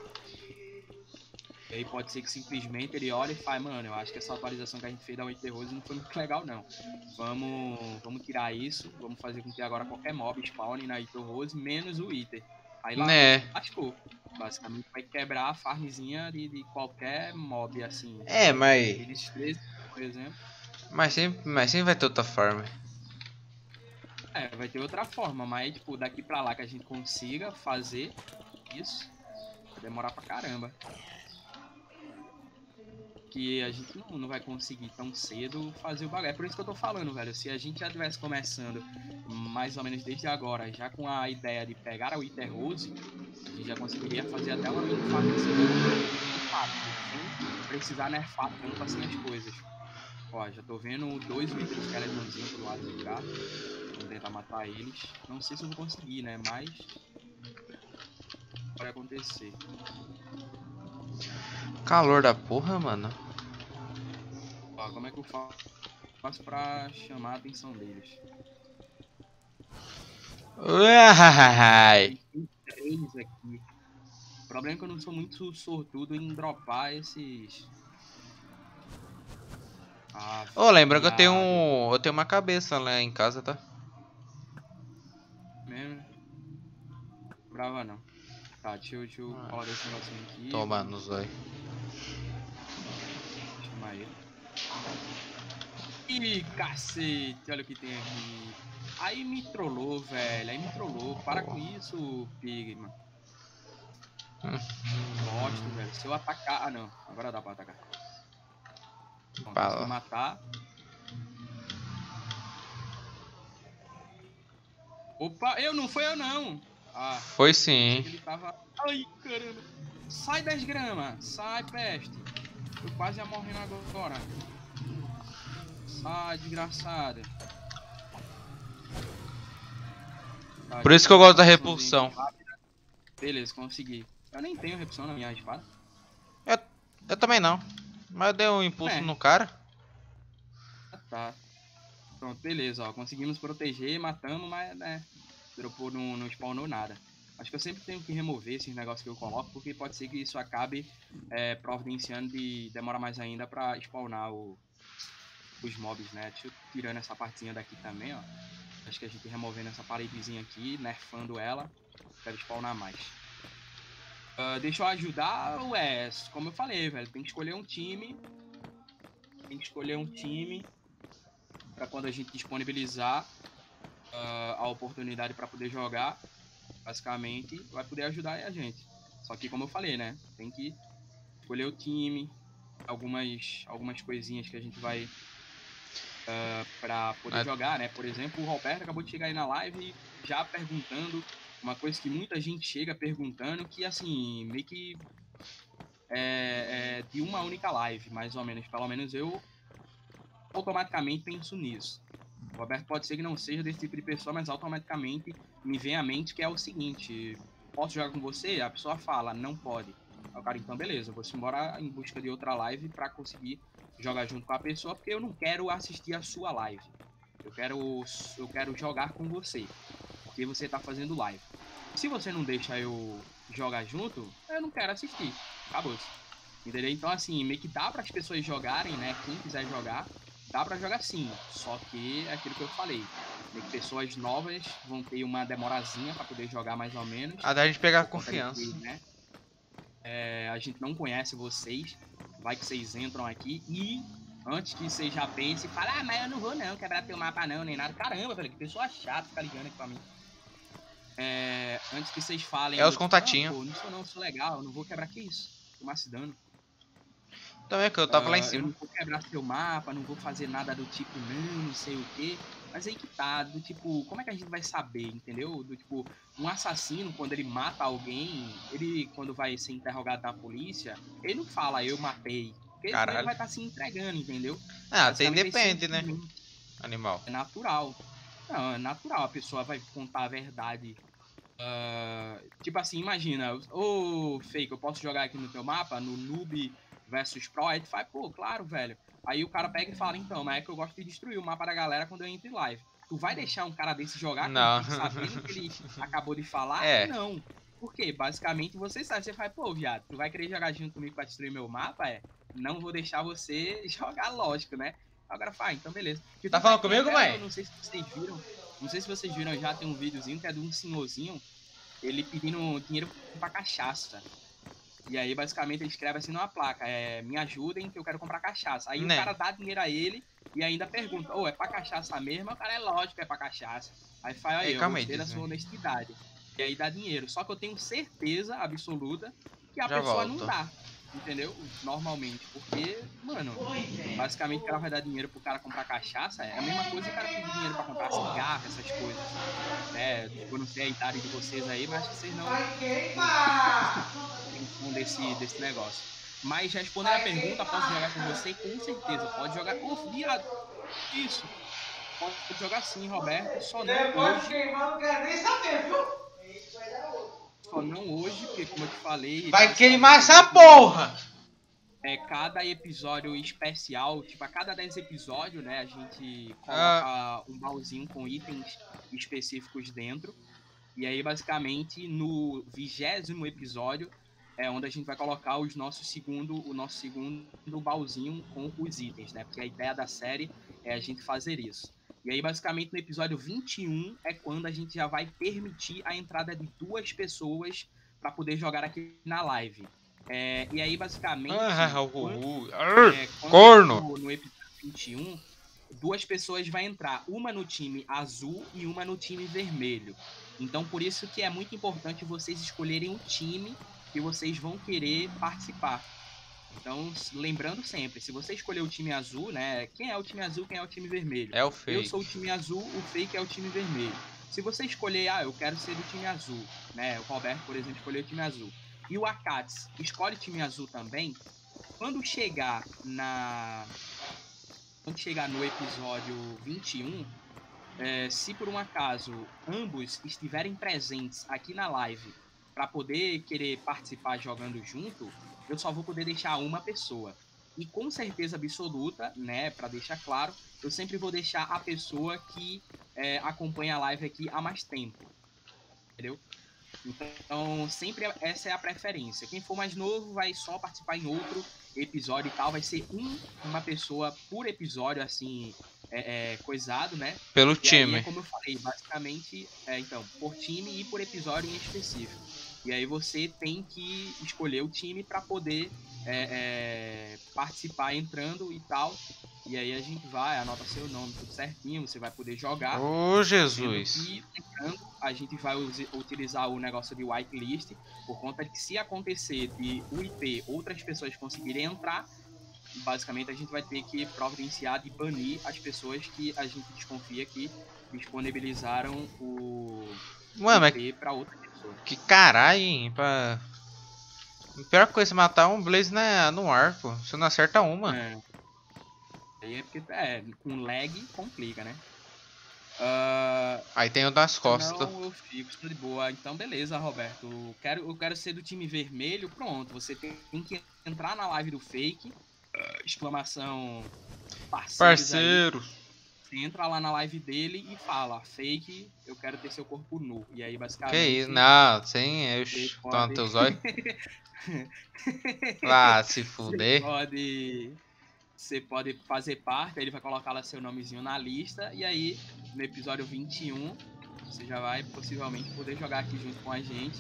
E aí pode ser que simplesmente ele olhe e fale, mano, eu acho que essa atualização que a gente fez da Wither Rose não foi muito legal não. Vamos, vamos tirar isso, vamos fazer com que agora qualquer mob spawne na Wither Rose, menos o Wither. Aí lá, Né? lascou. Basicamente vai quebrar a farmzinha de, de qualquer mob, assim. É, mas. Eles treze, por exemplo. Mas sempre, mas sempre vai ter outra farm. É, vai ter outra forma, mas tipo, daqui pra lá que a gente consiga fazer isso, vai demorar pra caramba. Que a gente não, não vai conseguir tão cedo fazer o bagulho. É por isso que eu tô falando, velho. Se a gente já tivesse começando mais ou menos desde agora, já com a ideia de pegar a Wither Rose, a gente já conseguiria fazer até uma mini farm sem precisar nerfar tanto assim as coisas. Ó, já tô vendo dois Wither Skeletonzinhos pro lado de cá. Vou tentar matar eles. Não sei se eu vou conseguir, né? Mas pode acontecer. Calor da porra, mano. Ó, como é que eu faço pra chamar a atenção deles? Uai. Tem três aqui. O problema é que eu não sou muito sortudo em dropar esses. Ah, Ô, lembra que eu tenho viado. um, eu tenho uma cabeça lá em casa, tá? Mesmo? Brava não. Tá, deixa eu, deixa eu Ah. colar esse negocinho aqui. Toma Vamos no zóio. chamar ele. Ih, cacete, olha o que tem aqui. Aí me trollou, velho. Aí me trollou. Para com isso, Pigman. Gosto, velho. Se eu atacar. Ah, não. Agora dá pra atacar. Bom, consegui matar. Opa, eu não, foi eu não. Ah, foi sim. ele tava. Ai, caramba. Sai dez gramas. Sai, peste. Eu quase ia morrendo agora. Sai, desgraçada. Tá, Por isso que eu gosto da repulsão. Beleza, consegui. Eu nem tenho repulsão na minha espada. Eu, eu também não. Mas eu dei um impulso É. no cara. Ah, tá. Pronto, beleza, ó. Conseguimos proteger, matamos, mas, né, dropou, não, não spawnou nada. Acho que eu sempre tenho que remover esses negócios que eu coloco, porque pode ser que isso acabe é, providenciando de demorar mais ainda pra spawnar o, os mobs, né? Deixa eu tirando essa partezinha daqui também, ó. Acho que a gente removendo essa paredezinha aqui, nerfando ela, deve spawnar mais. Uh, deixa eu ajudar, ué, como eu falei, velho, tem que escolher um time. Tem que escolher um time para quando a gente disponibilizar uh, a oportunidade para poder jogar, basicamente, vai poder ajudar a gente. Só que, como eu falei, né? Tem que escolher o time, algumas, algumas coisinhas que a gente vai uh, pra poder Mas- jogar, né? Por exemplo, o Roberto acabou de chegar aí na live já perguntando uma coisa que muita gente chega perguntando, que, assim, meio que é, é de uma única live, mais ou menos. Pelo menos eu automaticamente penso nisso. O Roberto pode ser que não seja desse tipo de pessoa, mas automaticamente me vem à mente que é o seguinte: posso jogar com você? A pessoa fala, não pode. Aí o cara, então beleza, eu vou embora em busca de outra live para conseguir jogar junto com a pessoa, porque eu não quero assistir a sua live. Eu quero, eu quero jogar com você, porque você tá fazendo live. Se você não deixa eu jogar junto, eu não quero assistir. Acabou-se. Entendeu? Então, assim, meio que dá para as pessoas jogarem, né? Quem quiser jogar, dá para jogar sim. Só que é aquilo que eu falei. Meio que pessoas novas vão ter uma demorazinha para poder jogar mais ou menos. A da gente pegar Por conta de confiança. que, né? É, a gente não conhece vocês. Vai que vocês entram aqui e antes que vocês já pensem, falem, ah, mas eu não vou não quebrar teu mapa não, nem nada. Caramba, velho, que pessoa chata ficar ligando aqui pra mim. É, antes que vocês falem, É os tipo, contatinhos. ah, pô, não sou não, sou legal, eu não vou quebrar, que isso? Tomar se dano. Também que eu tava lá em Uh, eu cima. não vou quebrar seu mapa, não vou fazer nada do tipo não, não sei o quê. Mas aí que tá, do tipo, como é que a gente vai saber, entendeu? Do tipo, um assassino, quando ele mata alguém, ele, quando vai ser interrogado na polícia, ele não fala, eu matei. Porque senão ele Caralho. vai estar se entregando, entendeu? Ah, até Basicamente, esse depende, né? sentimento Animal. é natural. Não, é natural, a pessoa vai contar a verdade. Uh, tipo assim, imagina, ô Fake, eu posso jogar aqui no teu mapa, no Noob versus Pro, aí tu faz, pô, claro, velho. Aí o cara pega e fala, então, mas é que eu gosto de destruir o mapa da galera quando eu entro em live. Tu vai deixar um cara desse jogar Não. contigo sabendo que ele acabou de falar? É. Não. Porque basicamente você sabe, você faz, pô, viado, tu vai querer jogar junto comigo pra destruir meu mapa? É, não vou deixar você jogar, lógico, né? Aí o cara fala, ah, então beleza. Porque Tá tu falando vai- comigo, até- mãe? Eu não sei se vocês viram, não sei se vocês viram já, tem um videozinho que é de um senhorzinho, ele pedindo dinheiro pra cachaça. E aí, basicamente, ele escreve assim numa placa, é, me ajudem que eu quero comprar cachaça. Aí Né. o cara dá dinheiro a ele e ainda pergunta, ô, oh, é pra cachaça mesmo? O cara, é lógico que é pra cachaça. Aí fala, aí, Ei, eu calma aí, gostei da sua Disney. honestidade. E aí dá dinheiro. Só que eu tenho certeza absoluta que a Já pessoa volto. não dá. Entendeu? Normalmente. Porque, mano, basicamente o cara vai dar dinheiro pro cara comprar cachaça. É a mesma coisa que o cara pedir dinheiro pra comprar cigarro, essas coisas. Né? Tipo, eu não sei a idade de vocês aí, mas acho que vocês não tem desse, desse negócio. Mas respondendo a pergunta, posso jogar com você? Com certeza, pode jogar. Uf, viado. Isso. Pode jogar sim, Roberto. Só não hoje. Não quero nem saber, viu? Só não hoje, porque como eu te falei. Vai queimar essa porra! É, cada episódio especial, tipo, a cada dez episódios, né, a gente coloca Ah. um baúzinho com itens específicos dentro. E aí, basicamente, no vigésimo episódio é onde a gente vai colocar os nossos segundo, o nosso segundo baúzinho com os itens, né? Porque a ideia da série é a gente fazer isso. E aí, basicamente, no episódio vinte e um é quando a gente já vai permitir a entrada de duas pessoas para poder jogar aqui na live. É, e aí, basicamente, Ah, uh, quando, uh, uh. é, quando Corno! No, no episódio vinte e um, duas pessoas vão entrar, uma no time azul e uma no time vermelho. Então, por isso que é muito importante vocês escolherem o time que vocês vão querer participar. Então, lembrando sempre, se você escolher o time azul, né? Quem é o time azul, quem é o time vermelho? É o Fake. Eu sou o time azul, o Fake é o time vermelho. Se você escolher, ah, eu quero ser do time azul, né? O Roberto, por exemplo, escolheu o time azul. E o Akats escolhe o time azul também. Quando chegar na... Quando chegar no episódio vinte e um, é, se por um acaso ambos estiverem presentes aqui na live para poder querer participar jogando junto, eu só vou poder deixar uma pessoa. E com certeza absoluta, né, para deixar claro, eu sempre vou deixar a pessoa que é, acompanha a live aqui há mais tempo. Entendeu? Então, sempre essa é a preferência. Quem for mais novo vai só participar em outro episódio e tal. Vai ser um, uma pessoa por episódio, assim, é, é, coisado, né? Pelo e time. Aí é como eu falei, basicamente, é, então, por time e por episódio em específico. E aí você tem que escolher o time para poder é, é, participar entrando e tal. E aí a gente vai, anota seu nome, tudo certinho, você vai poder jogar. Ô, Jesus. E lembrando, a gente vai utilizar o negócio de whitelist, por conta de que se acontecer de o I P outras pessoas conseguirem entrar, basicamente a gente vai ter que providenciar e banir as pessoas que a gente desconfia que disponibilizaram o Mano, I P para outra pessoa. Que caralho, hein? Pra... A pior coisa é matar um Blaze na, no ar, pô. Você não acerta uma. É. Aí é porque, é, com lag complica, né? Uh, Aí tem o das costas. Não, eu fico, estou de boa. Então, beleza, Roberto. Eu quero, eu quero ser do time vermelho. Pronto, você tem que entrar na live do Fake. Uh, exclamação parceiros. Parceiro. Você entra lá na live dele e fala: Fake, eu quero ter seu corpo nu. E aí, basicamente. Que isso? Não, sem eu. Toma teus olhos. Lá, se fuder. Você pode. Você pode fazer parte, aí ele vai colocar lá seu nomezinho na lista, e aí, no episódio vinte e um, você já vai possivelmente poder jogar aqui junto com a gente.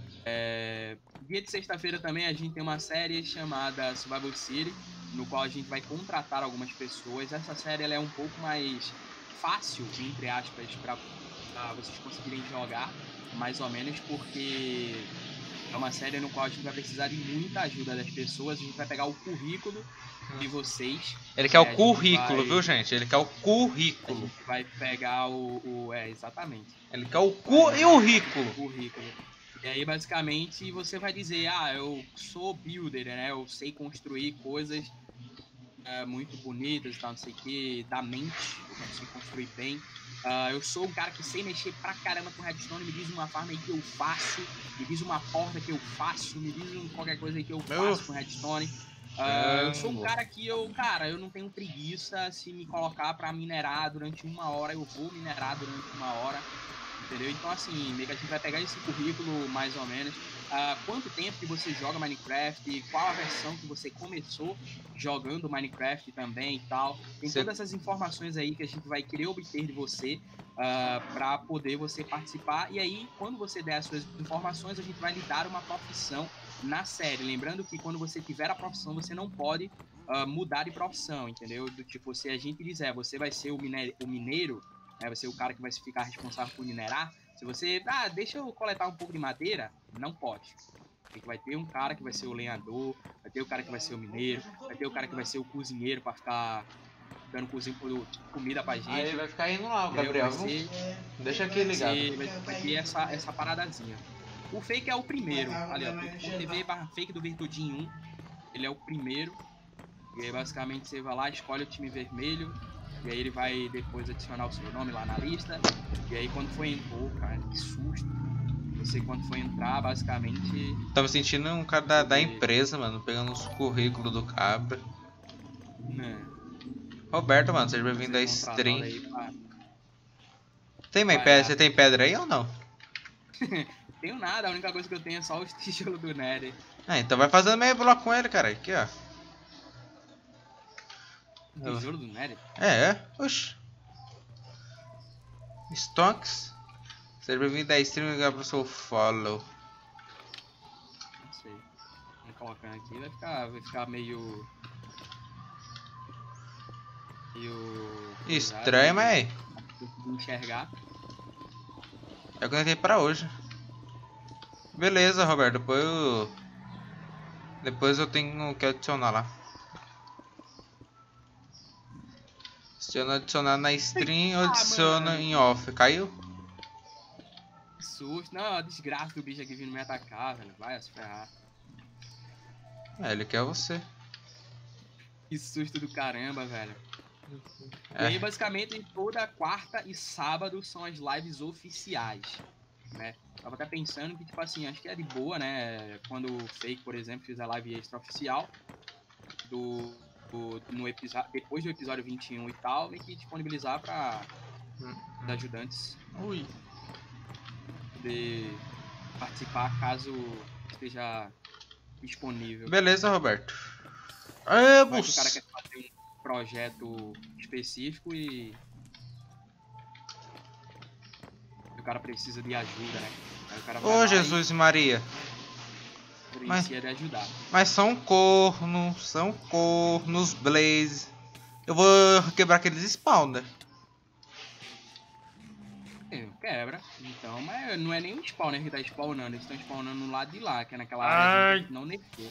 É... Dia de sexta-feira também a gente tem uma série chamada Survival City, no qual a gente vai contratar algumas pessoas. Essa série ela é um pouco mais fácil, entre aspas, para vocês conseguirem jogar, mais ou menos, porque é uma série no qual a gente vai precisar de muita ajuda das pessoas. A gente vai pegar o currículo de vocês. Ele quer é, o currículo, vai... viu, gente? Ele quer o currículo. A gente vai pegar o... o... É, exatamente. Ele quer o cu e o rículo. O currículo. E aí, basicamente, você vai dizer, ah, eu sou builder, né? Eu sei construir coisas é, muito bonitas e tal, não sei o que, da mente. Eu consigo construir bem. Uh, eu sou um cara que sei mexer pra caramba com redstone. Me diz uma farm aí que eu faço. Me diz uma porta que eu faço. Me diz um, qualquer coisa aí que eu faço com redstone. Uh, eu sou um cara que eu, cara, eu não tenho preguiça. Se me colocar pra minerar durante uma hora, eu vou minerar durante uma hora, entendeu? Então assim, meio que a gente vai pegar esse currículo mais ou menos. Uh, quanto tempo que você joga Minecraft, qual a versão que você começou jogando Minecraft também e tal. Tem Cê... todas essas informações aí que a gente vai querer obter de você uh, para poder você participar. E aí, quando você der as suas informações, a gente vai lhe dar uma profissão na série. Lembrando que quando você tiver a profissão, você não pode uh, mudar de profissão, entendeu? Do tipo, se a gente dizer, você vai ser o mineiro, o mineiro né, vai ser o cara que vai ficar responsável por minerar. Se você, ah, deixa eu coletar um pouco de madeira, não pode. Porque vai ter um cara que vai ser o lenhador, vai ter o cara que vai ser o mineiro, vai ter o cara que vai ser o cozinheiro pra ficar dando cozinho por comida pra gente. Aí vai ficar indo lá, o Gabriel. Ser, deixa aqui ligado. Ser, vai, vai ter essa, essa paradazinha. O Fake é o primeiro. Ali, ó, T V barra Fake do Virtudinho um. Ele é o primeiro. E aí, basicamente, você vai lá, escolhe o time vermelho. E aí ele vai depois adicionar o seu nome lá na lista. E aí quando for entrar, oh, cara, que susto. Você quando for entrar, basicamente... Tô me sentindo um cara da, da empresa, mano, pegando os currículos do cabra. É. Roberto, mano, seja bem-vindo à stream. Aí, tem mais pedra? Você tem pedra aí ou não? Tenho nada, a única coisa que eu tenho é só os tijolos do Nether. Ah, então vai fazendo meio bloco com ele, cara. Aqui, ó. Tijolo do Nether? É, é. Oxi. Stocks. Seja bem-vindo à stream e obrigado pelo seu follow. Não sei. Vamos colocando aqui, vai ficar, vai ficar meio... meio... estranho, mas... enxergar. Eu conectei pra hoje. Beleza, Roberto. Depois eu... Depois eu tenho que adicionar lá. Se eu não adicionar na stream, eu adiciono ah, em off. Caiu? Que susto. Não, a desgraça do bicho aqui vindo me atacar, velho. Vai se ferrar. É, ele quer você. Que susto do caramba, velho. É. E aí, basicamente, toda quarta e sábado são as lives oficiais, né? Tava até pensando que, tipo assim, acho que é de boa, né? Quando o Fake, por exemplo, fizer a live extra oficial do... no episódio, depois do episódio vinte e um e tal, meio que disponibilizar para hum. os ajudantes Ui. poder participar caso esteja disponível. Beleza, Roberto. É, mas o cara quer fazer um projeto específico e o cara precisa de ajuda, né? Aí o cara vai Ô, Jesus e Maria. Mas, de ajudar. Mas são cornos, são cornos, Blaze. Eu vou quebrar aqueles spawner. É, quebra. Então, mas não é nenhum spawner que tá spawnando. Eles estão spawnando no lado de lá, que é naquela área que não nerfou.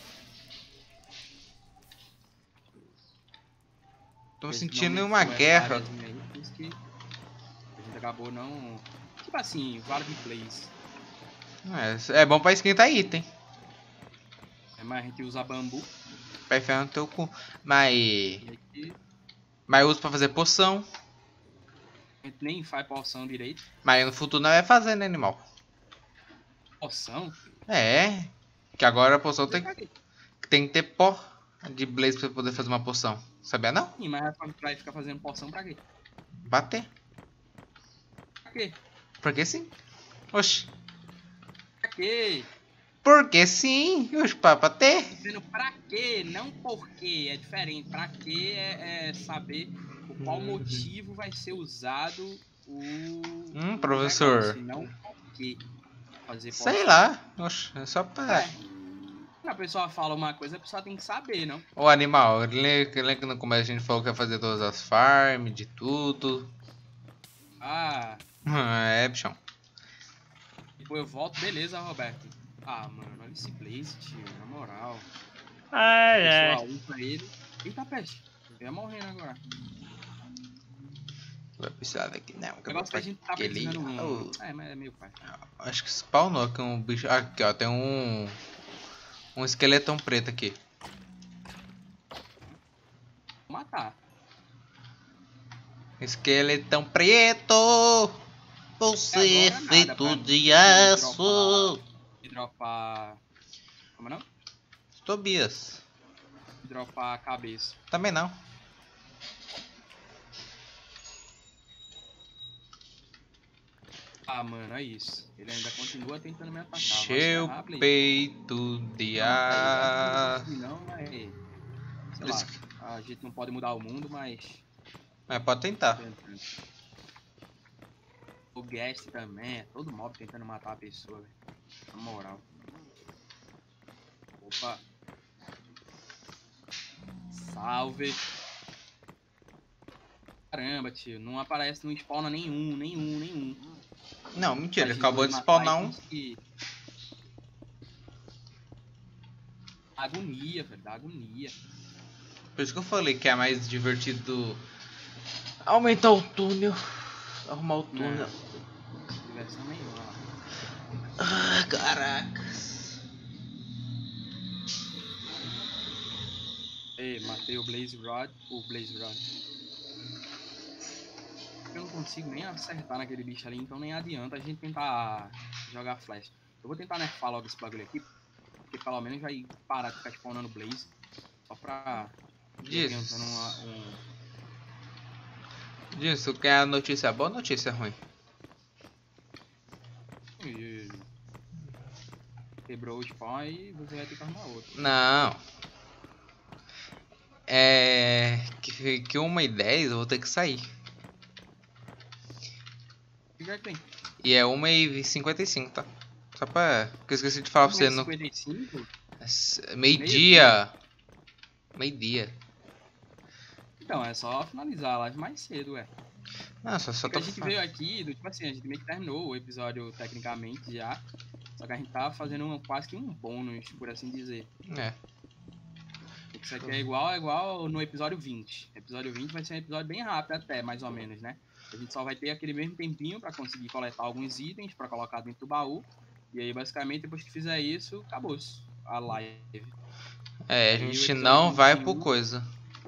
Tô Eles sentindo não uma nerfou essa guerra. areazinha aí, por isso que a gente acabou não... Tipo assim, vale de plays. É, é bom pra esquentar item. É, mas a gente usa bambu. Vai ferrar no teu cu. Mas. E aqui Mas uso pra fazer poção. a gente nem faz poção direito. Mas no futuro não vai fazer, né, animal? Poção? É. Que agora a poção tem, Pra quê? tem que ter pó de blaze pra poder fazer uma poção. Sabia não? Sim, mas vai ficar fazendo poção pra quê? Bater. Pra quê? Porque sim. Oxi. Pra quê? Porque sim. Oxi, pra bater. Dizendo pra quê, não por quê. É diferente. Pra quê é, é saber por qual motivo vai ser usado o. Hum, o professor. negócio, e não por quê. Fazer Sei poção. lá. Oxi, é só pra. É. Quando a pessoa fala uma coisa, a pessoa tem que saber, não? Ô animal, lembra lembra que no começo a gente falou que ia fazer todas as farms, de tudo. Ah, É, bichão. depois eu volto, beleza, Roberto. Ah, mano, olha esse Blaze, tio, na moral. Ai, Pessoal, um pra ele. Eita, peste. Eu ia morrendo agora. Vai precisar daqui. Não, O negócio que a gente tá aquele- precisando um... Oh, É, mas é meio pai. acho que spawnou aqui um bicho. Aqui, ó, tem um. Um esqueletão preto aqui. Vou matar. Esqueletão preto! Você é Agora nada, feito pra- de pra aço! E dropar... Como não? Tobias. E dropar a cabeça. Também não. Ah, mano, é isso. Ele ainda continua tentando me atacar. Seu Vai se ferrar, Blaze. peito de Não, aço. não, mas... Sei Por lá, isso que- a gente não pode mudar o mundo, mas... Mas pode tentar. tentando. O Guest também, é todo mob tentando matar a pessoa, velho. Na moral. Opa. Salve. Caramba, tio. Não aparece, não spawna nenhum, nenhum, nenhum. Não, mentira, A ele gente acabou vai de matar spawnar e um. conseguir. Agonia, velho. Dá agonia. Por isso que eu falei que é mais divertido aumentar o túnel. Arrumar o túnel. Não. Diversão nenhuma lá. Ah, caracas. Ei, matei o Blaze Rod. O Blaze Rod. Eu não consigo nem acertar naquele bicho ali, então nem adianta a gente tentar jogar flash. Eu vou tentar nerfar logo esse bagulho aqui, porque pelo menos vai parar de ficar spawnando Blaze. Só pra... ir Diz. adiantando uma- um... Diz, tu quer a notícia boa ou notícia ruim? Ih, quebrou o spawn e você vai ter que arrumar outro. Não. É. Que, que uma e dez eu vou ter que sair. O que é que tem? E é uma e cinquenta e cinco, tá? Só pra. Porque eu esqueci de falar pra você no. cinquenta e cinco? Meio-dia. Meio-dia. Então, é só finalizar a live mais cedo, ué. Não, só, só Porque tô a gente fa- veio aqui, do, tipo assim, a gente meio que terminou o episódio tecnicamente já. Só que a gente tava fazendo um, quase que um bônus, por assim dizer. É. Isso aqui é igual, é igual no episódio vinte. Episódio vinte vai ser um episódio bem rápido até, mais ou menos, né? A gente só vai ter aquele mesmo tempinho pra conseguir coletar alguns itens pra colocar dentro do baú. E aí, basicamente, depois que fizer isso, acabou-se a live. É, a Aí o gente episódio não vai vinte e por um coisa.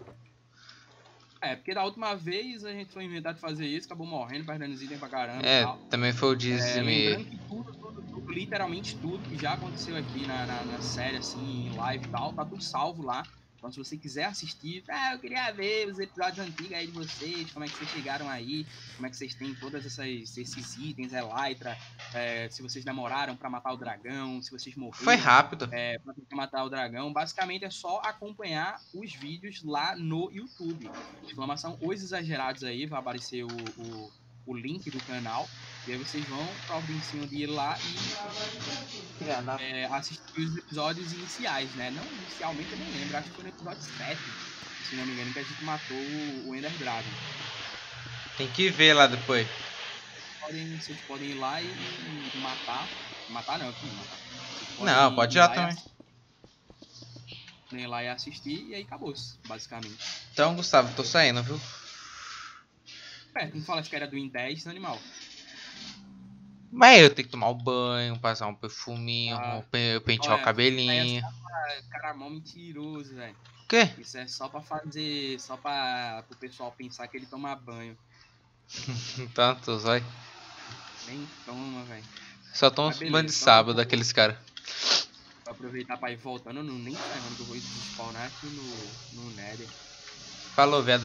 É, porque da última vez a gente foi inventar de fazer isso, acabou morrendo, perdendo os itens pra caramba e É, tal. também foi o É, dizime. lembrando que tudo, tudo, tudo, literalmente tudo que já aconteceu aqui na, na, na série, assim, em live e tal, tá tudo salvo lá. Então se você quiser assistir, ah, eu queria ver os episódios antigos aí de vocês, como é que vocês chegaram aí, como é que vocês têm todos essas, esses itens, Elytra, é, se vocês demoraram pra matar o dragão, se vocês morreram. Foi rápido. É, pra tentar matar o dragão, basicamente é só acompanhar os vídeos lá no YouTube. Exclamação Os Exagerados aí, vai aparecer o, o, o link do canal. E aí vocês vão pra ordemzinho de ir lá e é, assistir os episódios iniciais, né? Não inicialmente, eu nem lembro, acho que foi no episódio sete, se não me engano, que a gente matou o, o Ender Dragon. Tem que ver lá depois. Podem, vocês podem ir lá e, e matar. Matar não, aqui, matar. Não, pode ir lá também. Nem lá e assistir, e aí acabou-se, basicamente. Então, Gustavo, tô saindo, viu? É, tu não falaste que era do Win dez, animal. Mas eu tenho que tomar um banho, passar um perfuminho, Ah, pe- pentear olha, o cabelinho. É só pra cara mó mentiroso, velho. O quê? Isso é só pra fazer, só pra pro pessoal pensar que ele toma banho. Tantos, vai. Nem toma, velho. Só tomo Mas uns beleza, banho de então sábado eu vou- daqueles caras. Vou aproveitar pra ir voltando, não nem ferrando que eu vou spawnar aqui no, no Nether. Falou, viado.